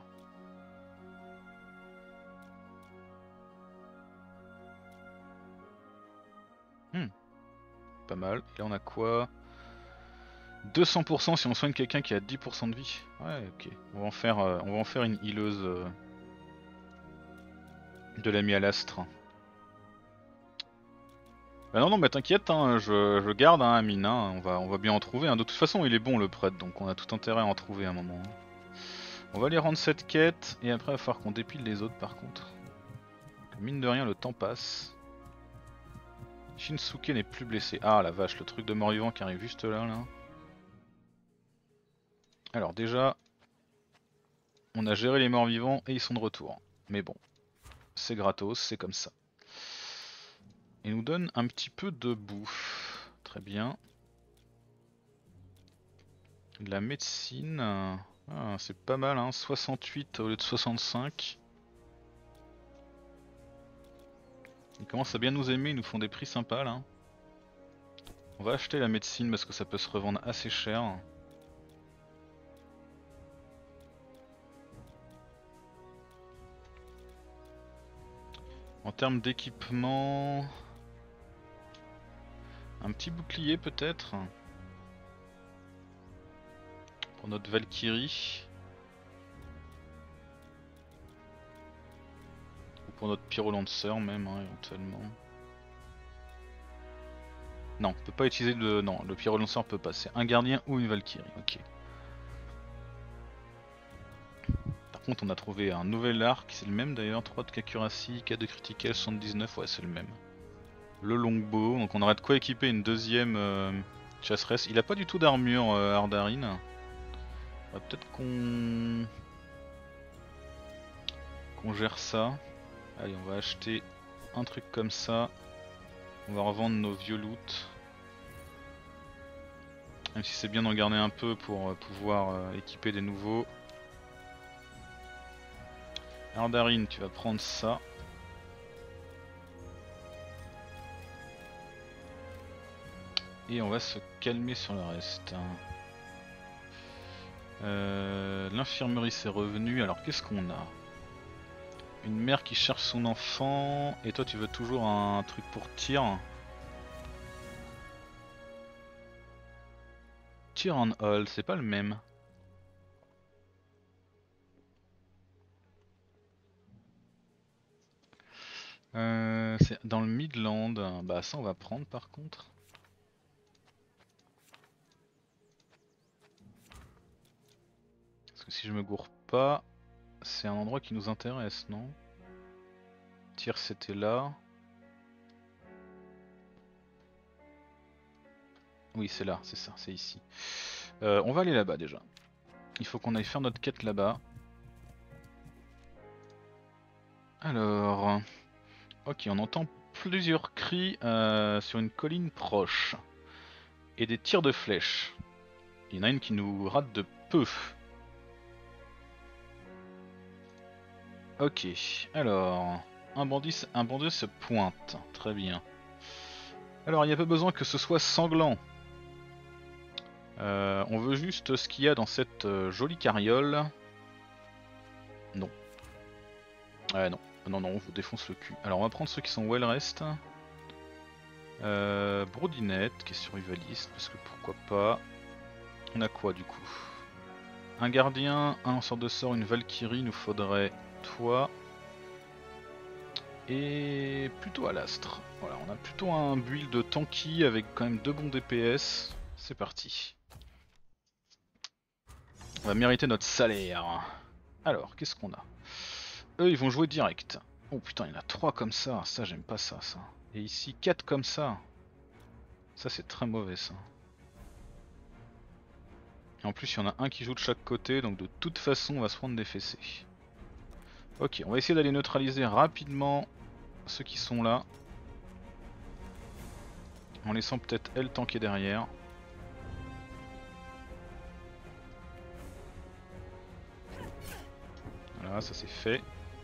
Pas mal. Et là on a quoi? 200% si on soigne quelqu'un qui a 10% de vie. Ouais, ok. On va en faire une healeuse de l'ami à l'astre. Bah non, non, mais t'inquiète, hein, je garde hein, Amine, hein, on va bien en trouver. Hein. De toute façon, il est bon le prêtre, donc on a tout intérêt à en trouver un moment. On va aller rendre cette quête, et après il va falloir qu'on dépile les autres par contre. Mine de rien, le temps passe. Shinsuke n'est plus blessé. Ah la vache, le truc de mort-vivant qui arrive juste là. Alors déjà, on a géré les morts-vivants et ils sont de retour. Mais bon, c'est gratos, c'est comme ça. Il nous donne un petit peu de bouffe. Très bien. De la médecine. Ah, c'est pas mal, hein. 68 au lieu de 65. Ils commencent à bien nous aimer, ils nous font des prix sympas là. On va acheter la médecine parce que ça peut se revendre assez cher. En termes d'équipement... Un petit bouclier peut-être pour notre Valkyrie. Ou pour notre Pyrolancer même hein, éventuellement. Non, on peut pas utiliser le... Non, le Pyrolancer peut pas, c'est un gardien ou une Valkyrie, ok. Par contre on a trouvé un nouvel arc, c'est le même d'ailleurs, 3 de accuracy, 4 de critical, 79, ouais c'est le même. Le longbow, donc on aurait de quoi équiper une deuxième chasseresse. Il a pas du tout d'armure Ardarine. Peut-être qu'on gère ça. Allez, on va acheter un truc comme ça. On va revendre nos vieux loot. Même si c'est bien d'en garder un peu pour pouvoir équiper des nouveaux. Ardarine, tu vas prendre ça. Et on va se calmer sur le reste. L'infirmerie c'est revenu. Alors qu'est-ce qu'on a? Une mère qui cherche son enfant. Et toi tu veux toujours un truc pour tir. Tir en hall, c'est pas le même. C'est dans le Midland. Bah ça on va prendre par contre. Parce que si je me gourre pas, c'est un endroit qui nous intéresse, non? Tir c'était là. Oui c'est là, c'est ça, c'est ici. On va aller là-bas déjà. Il faut qu'on aille faire notre quête là-bas. Alors... Ok, on entend plusieurs cris sur une colline proche. Et des tirs de flèches. Il y en a une qui nous rate de peu. Ok, alors... Un bandit se pointe. Très bien. Alors, il n'y a pas besoin que ce soit sanglant. On veut juste ce qu'il y a dans cette jolie carriole. Non. Non. Non, non, on vous défonce le cul. Alors, on va prendre ceux qui sont well rest. Brodinette, qui est survivaliste, parce que pourquoi pas. On a quoi du coup? Un gardien, un lanceur de sort, une Valkyrie, il nous faudrait toi. Et plutôt à l'astre. Voilà, on a plutôt un build tanky avec quand même 2 bons DPS. C'est parti. On va mériter notre salaire. Alors, qu'est-ce qu'on a? Eux ils vont jouer direct. Oh putain, il y en a 3 comme ça j'aime pas ça. Et ici 4 comme ça. Ça c'est très mauvais ça. Et en plus il y en a un qui joue de chaque côté, donc de toute façon on va se prendre des fessées. Ok, on va essayer d'aller neutraliser rapidement ceux qui sont là. En laissant peut-être elle tanker derrière. Voilà, ça c'est fait.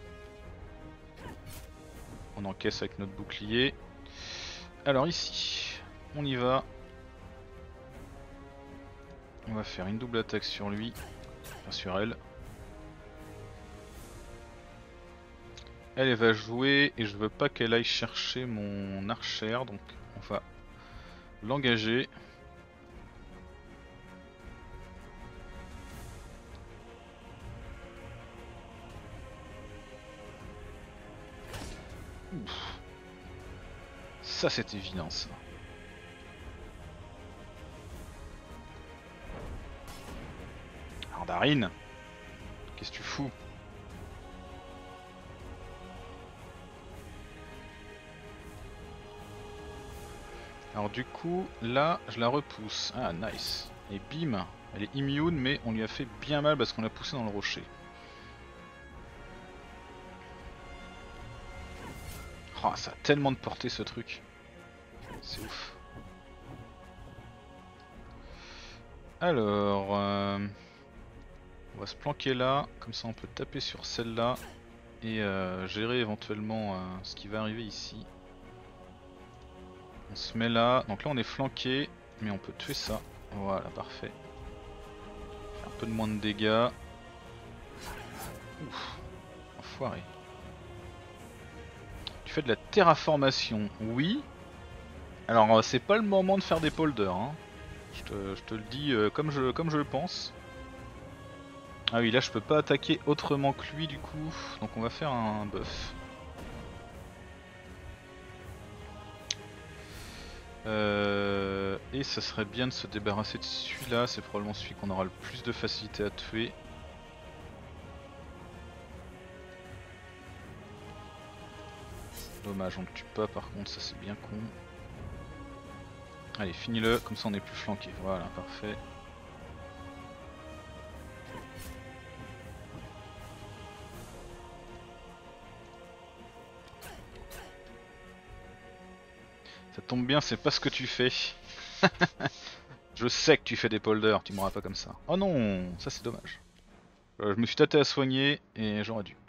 On encaisse avec notre bouclier. Alors ici, on y va. On va faire une double attaque sur lui, enfin sur elle. Elle va jouer et je veux pas qu'elle aille chercher mon archère, donc on va l'engager. Ça c'est évident ça. Ardarine, qu'est-ce que tu fous? Alors du coup, là, je la repousse. Ah, nice. Et bim, elle est immune, mais on lui a fait bien mal parce qu'on l'a poussée dans le rocher. Oh, ça a tellement de portée ce truc. C'est ouf. Alors, on va se planquer là, comme ça on peut taper sur celle-là et gérer éventuellement ce qui va arriver ici. On se met là, donc là on est flanqué, mais on peut tuer ça. Voilà, parfait. Faire un peu de moins de dégâts. Ouf, enfoiré. Tu fais de la terraformation, oui. Alors c'est pas le moment de faire des polders, hein. Je te le dis comme je le pense. Ah oui, là je peux pas attaquer autrement que lui du coup, donc on va faire un buff. Et ça serait bien de se débarrasser de celui-là, c'est probablement celui qu'on aura le plus de facilité à tuer. Dommage, on le tue pas par contre, ça c'est bien con. Allez, finis-le, comme ça on est plus flanqué. Voilà, parfait. Ça tombe bien, c'est pas ce que tu fais. Je sais que tu fais des polders, tu m'auras pas comme ça. Oh non, ça c'est dommage. Je me suis tâté à soigner et j'aurais dû.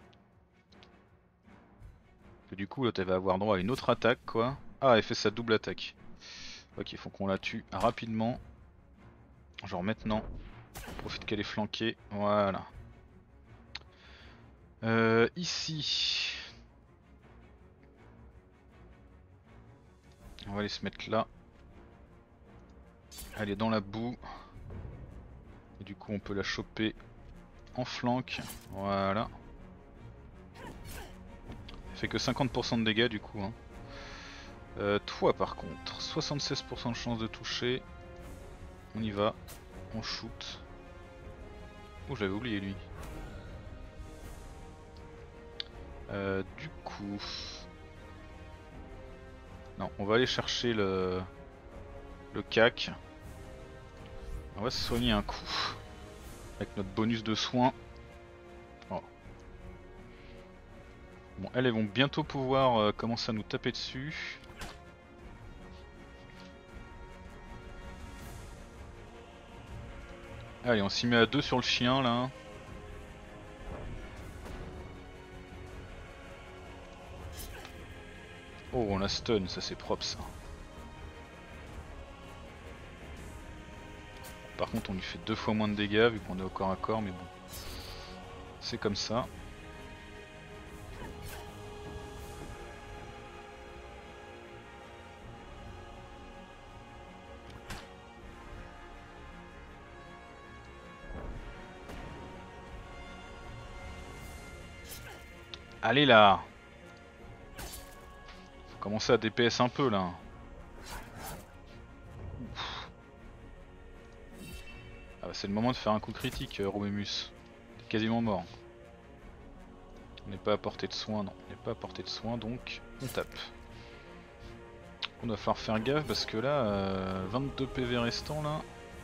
Et du coup, l'autre elle va avoir droit à une autre attaque quoi. Ah, elle fait sa double attaque. Ok, il faut qu'on la tue rapidement. Genre maintenant. On profite qu'elle est flanquée. Voilà. Ici. On va aller se mettre là. Elle est dans la boue. Et du coup on peut la choper en flanque. Voilà. Elle fait que 50% de dégâts du coup. Hein. Toi par contre, 76% de chance de toucher. On y va. On shoot. Oh, j'avais oublié lui. Du coup... Non, on va aller chercher le cac. On va se soigner un coup. Avec notre bonus de soins. Oh. Bon, elles vont bientôt pouvoir commencer à nous taper dessus. Allez, on s'y met à 2 sur le chien là. Oh, on a stun, ça c'est propre ça. Par contre, on lui fait 2 fois moins de dégâts vu qu'on est au corps à corps, mais bon. C'est comme ça. Allez là! Faut commencer à DPS un peu là. Ah bah, c'est le moment de faire un coup critique, Romémus. T'es quasiment mort. On n'est pas à portée de soin, non. On n'est pas à portée de soin, donc on tape. On va falloir faire gaffe parce que là, 22 PV restants là.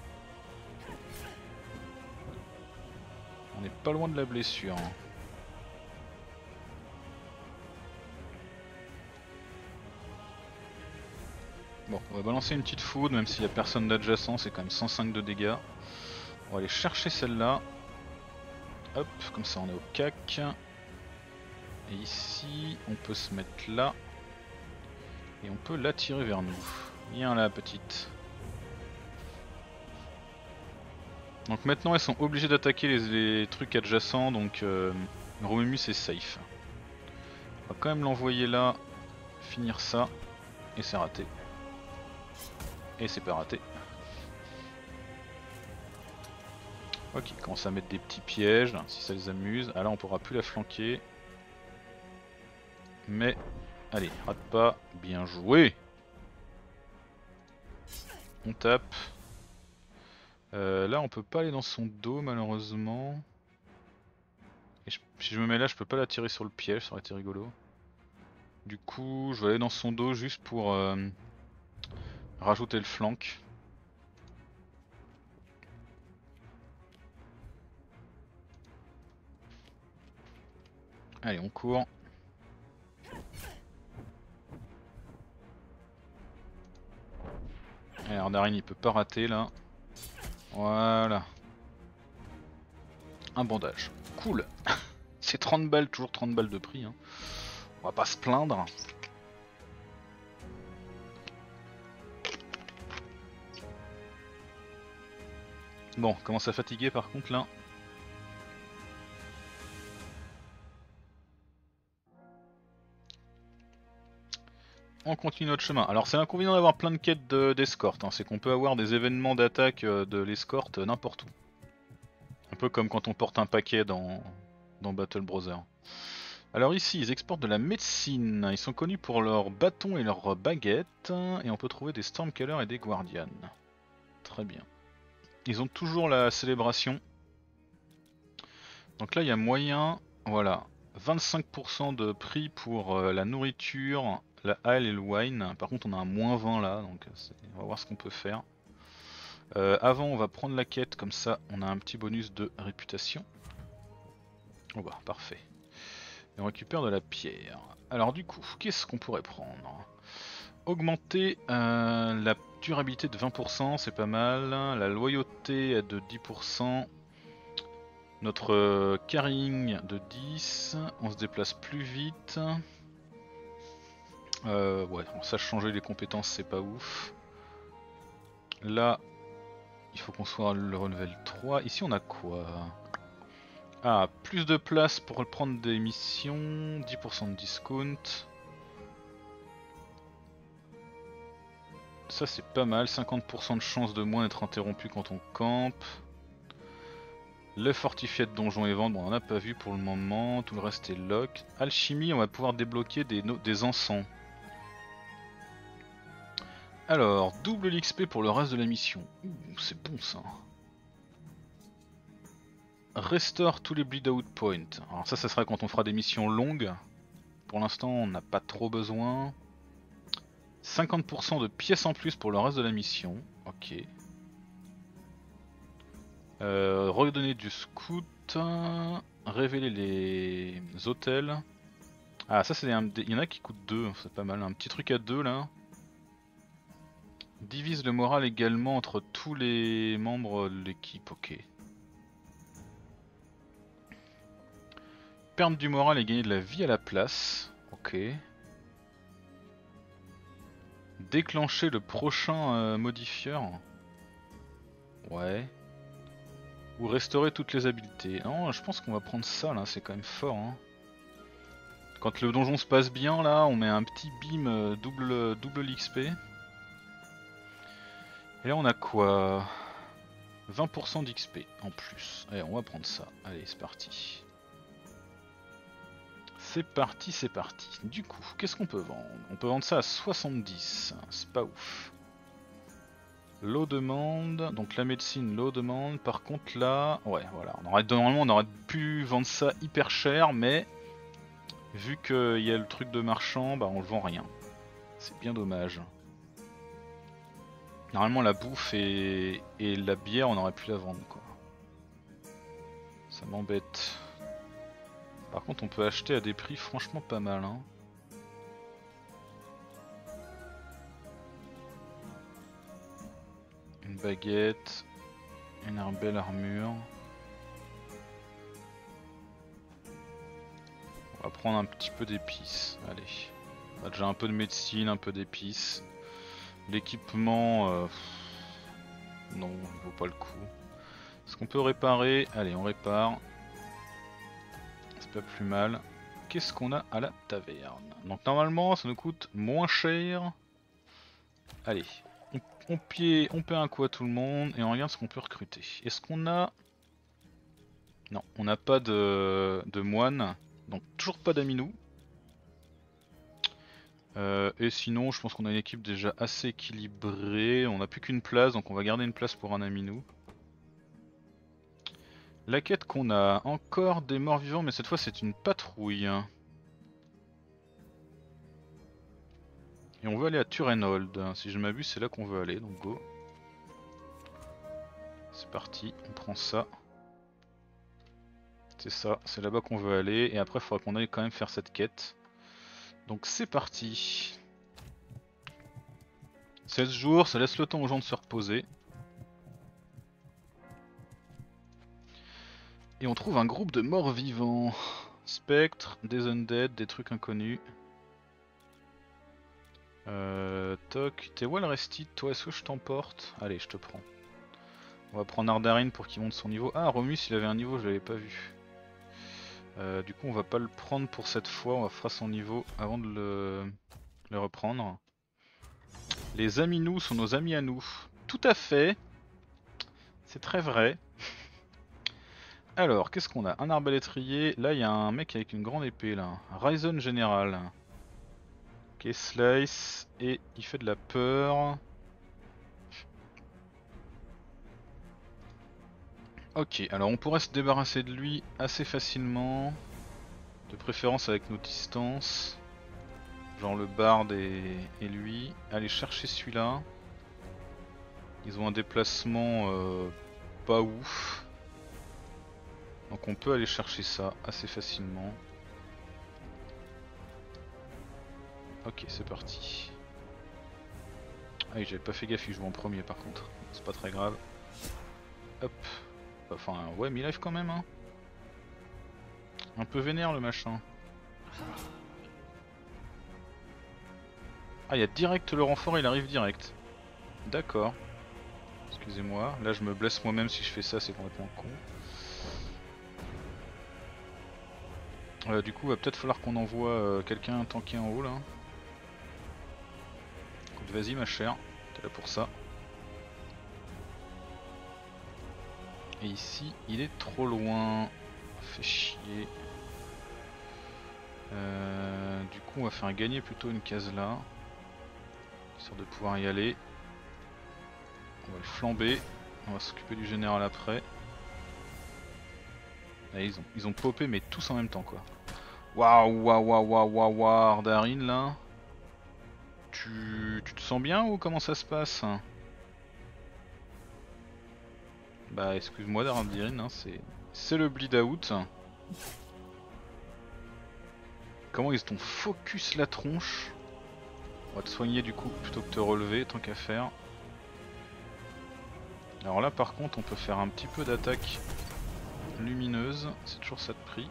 On n'est pas loin de la blessure. Bon, on va balancer une petite foudre, même s'il n'y a personne d'adjacent, c'est quand même 105 de dégâts. On va aller chercher celle-là. Hop, comme ça on est au cac. Et ici, on peut se mettre là. Et on peut l'attirer vers nous. Viens là, petite. Donc maintenant, elles sont obligées d'attaquer les trucs adjacents, donc Romulus est safe. On va quand même l'envoyer là, finir ça. Et c'est raté. Et c'est pas raté. Ok, il commence à mettre des petits pièges, si ça les amuse. Ah là on pourra plus la flanquer. Mais, allez, rate pas, bien joué. On tape. Là on peut pas aller dans son dos malheureusement. Et si je me mets là je peux pas la tirer sur le piège, ça aurait été rigolo. Du coup je vais aller dans son dos juste pour rajouter le flank. Allez on court. Alors Darin il peut pas rater là. Voilà. Un bandage. Cool. C'est 30 balles, toujours 30 balles de prix. Hein. On va pas se plaindre. Bon, commence à fatiguer par contre là. On continue notre chemin. Alors c'est l'inconvénient d'avoir plein de quêtes d'escorte, hein. C'est qu'on peut avoir des événements d'attaque de l'escorte n'importe où. Un peu comme quand on porte un paquet dans Battle Brother. Alors ici ils exportent de la médecine, ils sont connus pour leurs bâtons et leurs baguettes, et on peut trouver des Stormcallers et des Guardians. Très bien. Ils ont toujours la célébration. Donc là il y a moyen, voilà, 25% de prix pour la nourriture, la halle et le wine. Par contre on a un -20 là, donc on va voir ce qu'on peut faire. Avant on va prendre la quête, comme ça on a un petit bonus de réputation. Oh bah parfait. Et on récupère de la pierre. Alors du coup, qu'est-ce qu'on pourrait prendre? Augmenter la durabilité de 20%, c'est pas mal. La loyauté est de 10%. Notre carrying de 10. On se déplace plus vite. Ouais, ça changer les compétences, c'est pas ouf. Là, il faut qu'on soit le level 3. Ici, on a quoi? Ah, plus de place pour prendre des missions. 10% de discount. Ça c'est pas mal, 50% de chance de moins d'être interrompu quand on campe. Le fortifié de donjon et vente, bon on en a pas vu pour le moment, tout le reste est lock. Alchimie, on va pouvoir débloquer des encens. Alors, double l'XP pour le reste de la mission. Ouh, c'est bon ça. Restore tous les bleed out points. Alors ça sera quand on fera des missions longues. Pour l'instant on n'a pas trop besoin. 50% de pièces en plus pour le reste de la mission. Ok. Redonner du scout. Révéler les hôtels. Ah ça c'est il y en a qui coûtent 2, c'est pas mal. Un petit truc à 2 là. Divise le moral également entre tous les membres de l'équipe. Ok. Perdre du moral et gagner de la vie à la place. Ok. Déclencher le prochain modifieur. Ouais. Ou restaurer toutes les habiletés. Non, je pense qu'on va prendre ça là, c'est quand même fort. Hein. Quand le donjon se passe bien là, on met un petit beam double l'XP. Et là on a quoi? 20% d'XP en plus. Allez, on va prendre ça. Allez, c'est parti. C'est parti, c'est parti. Du coup, qu'est-ce qu'on peut vendre? On peut vendre ça à 70. C'est pas ouf. Low demande, donc la médecine low demande. Par contre là, ouais, voilà. Normalement on aurait pu vendre ça hyper cher, mais Vu qu'il y a le truc de marchand, bah on le vend rien. C'est bien dommage. Normalement la bouffe et la bière on aurait pu la vendre quoi. Ça m'embête. Par contre on peut acheter à des prix franchement pas mal hein. Une baguette, une belle armure. On va prendre un petit peu d'épices, allez. On a déjà un peu de médecine, un peu d'épices. L'équipement, non, il vaut pas le coup. Est-ce qu'on peut réparer? Allez, on répare. C'est pas plus mal. Qu'est-ce qu'on a à la taverne? Donc normalement, ça nous coûte moins cher. Allez, on paie un coup à tout le monde et on regarde ce qu'on peut recruter. Est-ce qu'on a... Non, on n'a pas de moine. Donc toujours pas d'Aminou. Et sinon je pense qu'on a une équipe déjà assez équilibrée. On n'a plus qu'une place donc on va garder une place pour un Aminou. La quête qu'on a, encore des morts vivants mais cette fois c'est une patrouille. Et on veut aller à Turenhold. Si je m'abuse c'est là qu'on veut aller donc go. C'est parti, on prend ça. C'est ça, c'est là-bas qu'on veut aller et après il faudra qu'on aille quand même faire cette quête. Donc c'est parti. 16 jours, ça laisse le temps aux gens de se reposer. Et on trouve un groupe de morts vivants. Spectres, des undead, des trucs inconnus. Toc, t'es well rested, toi est-ce que je t'emporte? Allez, je te prends. On va prendre Ardarine pour qu'il monte son niveau. Ah, Romus il avait un niveau, je l'avais pas vu. Du coup on va pas le prendre pour cette fois, on va faire son niveau avant de le reprendre. Les Aminous sont nos amis à nous. Tout à fait. C'est très vrai. Alors, qu'est-ce qu'on a? Un arbalétrier. Là, il y a un mec avec une grande épée là. Ryzen Général. Ok, Slice. Et il fait de la peur. Ok, alors on pourrait se débarrasser de lui assez facilement. De préférence avec nos distances. Genre le Bard et lui. Allez chercher celui-là. Ils ont un déplacement pas ouf. Donc on peut aller chercher ça assez facilement. Ok, c'est parti. Ah oui, j'avais pas fait gaffe, il joue en premier par contre. C'est pas très grave. Hop. Enfin, ouais, mi-life quand même, hein. Un peu vénère le machin. Ah, il y a direct le renfort, il arrive direct. D'accord. Excusez-moi, là je me blesse moi-même si je fais ça, c'est complètement con. Du coup, va peut-être falloir qu'on envoie quelqu'un tanker en haut là. Vas-y ma chère, t'es là pour ça. Et ici, il est trop loin. Fait chier. Du coup, on va faire gagner plutôt une case là. Histoire de pouvoir y aller. On va le flamber. On va s'occuper du général après. Ah, ils ont popé mais tous en même temps quoi. Waouh, waouh, waouh, waouh, waouh, waouh, Ardarine là. Tu te sens bien ou comment ça se passe? Bah excuse-moi Dardirine, hein, c'est le bleed out. Comment ils t'ont focus la tronche? On va te soigner du coup plutôt que te relever tant qu'à faire. Alors là par contre on peut faire un petit peu d'attaque lumineuse, c'est toujours ça de prix.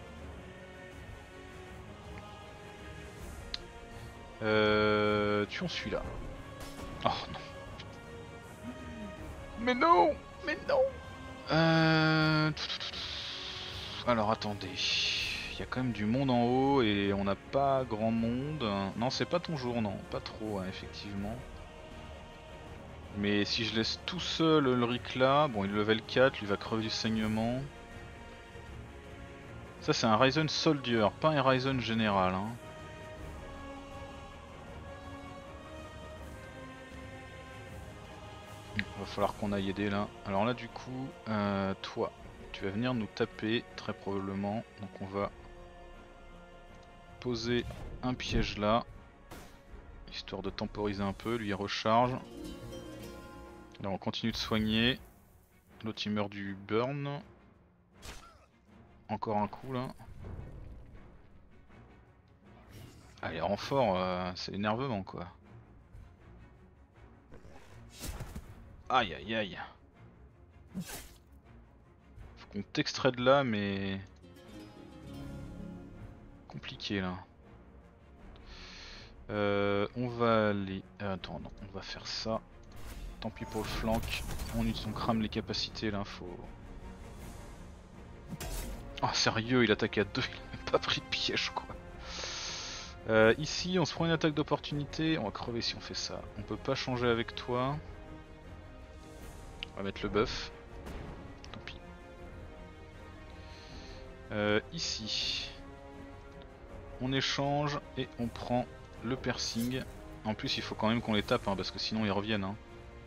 Tuons celui-là. Oh non. Mais non. Mais non. Alors attendez, il y a quand même du monde en haut et on n'a pas grand monde. Non, c'est pas ton jour, non, pas trop, hein, effectivement. Mais si je laisse tout seul le Rick là, bon, il est level 4, lui va crever du saignement. Ça, c'est un Ryzen Soldier, pas un Ryzen Général. Hein. Va falloir qu'on aille aider là. Alors là, du coup, toi, tu vas venir nous taper très probablement. Donc on va poser un piège là, histoire de temporiser un peu, lui il recharge. Là on continue de soigner, l'autre il meurt du burn. Encore un coup là. Ah les renforts, c'est l'énervement quoi. Aïe aïe aïe. Faut qu'on t'extrait de là mais... compliqué là. On va aller... attends non, on va faire ça. Tant pis pour le flank. On crame les capacités là, faut... Oh sérieux, il attaque à 2, il a même pas pris de piège quoi. Ici on se prend une attaque d'opportunité, on va crever si on fait ça. On peut pas changer avec toi. On va mettre le buff. Tant pis. Ici, on échange et on prend le piercing. En plus il faut quand même qu'on les tape hein, parce que sinon ils reviennent. Hein.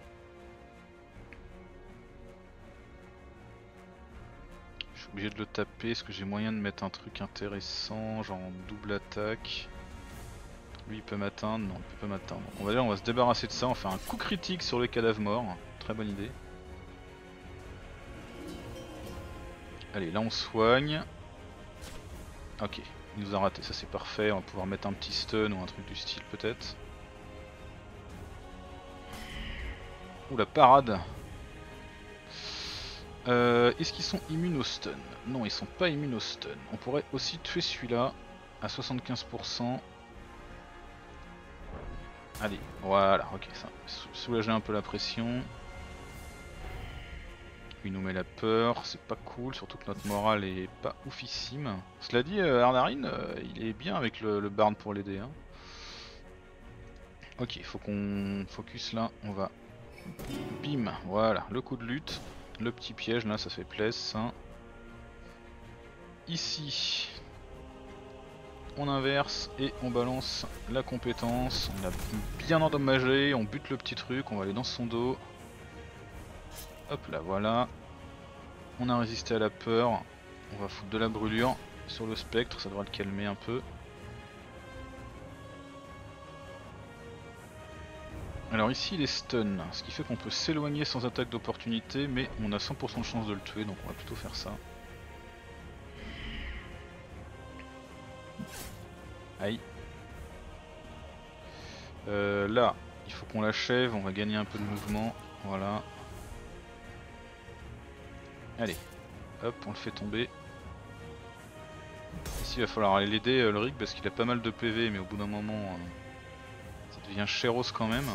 Je suis obligé de le taper. Est-ce que j'ai moyen de mettre un truc intéressant, genre en double attaque? Lui il peut m'atteindre, non il peut pas m'atteindre. On va se débarrasser de ça, on va faire un coup critique sur les cadavres morts. Très bonne idée. Allez là on soigne. Ok, il nous a raté, ça c'est parfait, on va pouvoir mettre un petit stun ou un truc du style peut-être. Ouh la parade. Est-ce qu'ils sont immunes au stun? Non ils sont pas immunes au stun. On pourrait aussi tuer celui-là à 75%. Allez, voilà, ok, ça soulager un peu la pression. Il nous met la peur, c'est pas cool, surtout que notre morale est pas oufissime. Cela dit, Ardarine, il est bien avec le Barn pour l'aider. Hein. Ok, faut qu'on focus là, on va... Bim, voilà, le coup de lutte, le petit piège, là ça fait plaisir. Hein. Ici, on inverse et on balance la compétence. On a bien endommagé, on bute le petit truc, on va aller dans son dos. Hop là, voilà. On a résisté à la peur. On va foutre de la brûlure sur le spectre, ça devrait le calmer un peu. Alors ici il est stun, ce qui fait qu'on peut s'éloigner sans attaque d'opportunité, mais on a 100% de chance de le tuer, donc on va plutôt faire ça. Aïe. Là, il faut qu'on l'achève, on va gagner un peu de mouvement, voilà. Allez, hop, on le fait tomber. Ici il va falloir aller l'aider le rig parce qu'il a pas mal de PV, mais au bout d'un moment ça devient chéros quand même.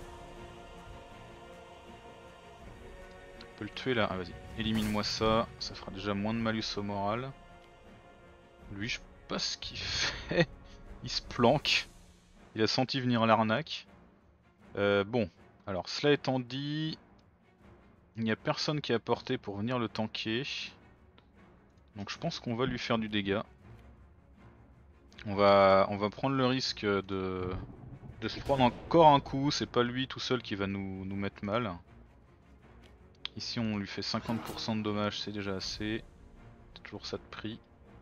On peut le tuer là, ah vas-y, élimine-moi ça, ça fera déjà moins de malus au moral. Lui je sais pas ce qu'il fait, il se planque, il a senti venir l'arnaque. Bon, alors cela étant dit, il n'y a personne qui est à portée pour venir le tanker. Donc je pense qu'on va lui faire du dégât. On va prendre le risque de se prendre encore un coup, c'est pas lui tout seul qui va nous mettre mal. Ici on lui fait 50% de dommages, c'est déjà assez. C'est toujours ça de prix.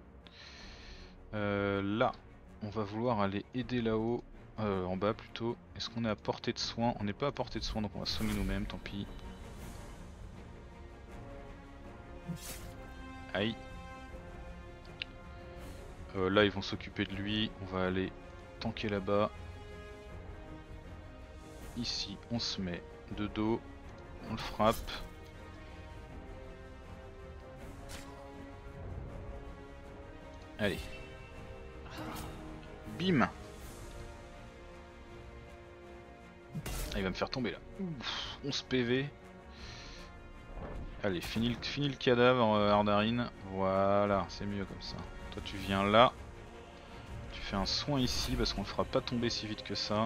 Là, on va vouloir aller aider là-haut, en bas plutôt. Est-ce qu'on est à portée de soin? On n'est pas à portée de soin donc on va soigner nous-mêmes, tant pis. Aïe. Là ils vont s'occuper de lui, on va aller tanker là-bas. Ici on se met de dos, on le frappe. Allez. Bim. Ah, il va me faire tomber là. Ouf, 11 PV. Allez, fini le cadavre Ardarine. Voilà, c'est mieux comme ça. Toi tu viens là. Tu fais un soin ici parce qu'on le fera pas tomber si vite que ça.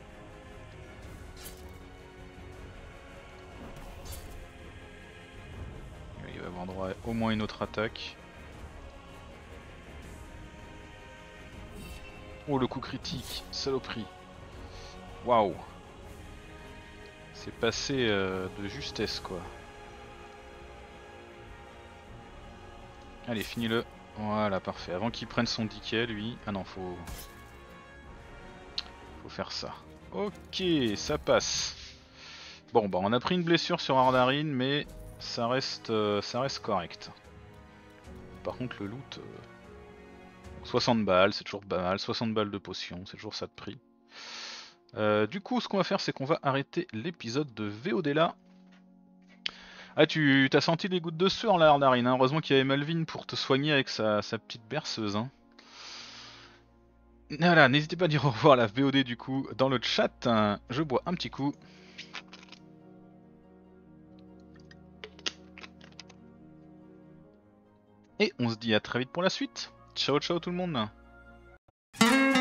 Il va avoir droit à au moins une autre attaque. Oh le coup critique, saloperie. Waouh. C'est passé de justesse quoi. Allez finis-le. Voilà, parfait. Avant qu'il prenne son diquet, lui. Ah non, faut faire ça. Ok, ça passe. Bon, bah on a pris une blessure sur Ardarine, mais ça reste correct. Par contre, le loot, 60 balles, c'est toujours pas mal. 60 balles de potion, c'est toujours ça de prix. Du coup, ce qu'on va faire, c'est qu'on va arrêter l'épisode de VOD là. Ah, tu t'as senti les gouttes de sueur là, Ardarine, hein. Heureusement qu'il y avait Malvin pour te soigner avec sa petite berceuse. Hein. Voilà, n'hésitez pas à dire au revoir à la VOD du coup dans le chat. Je bois un petit coup. Et on se dit à très vite pour la suite. Ciao ciao tout le monde.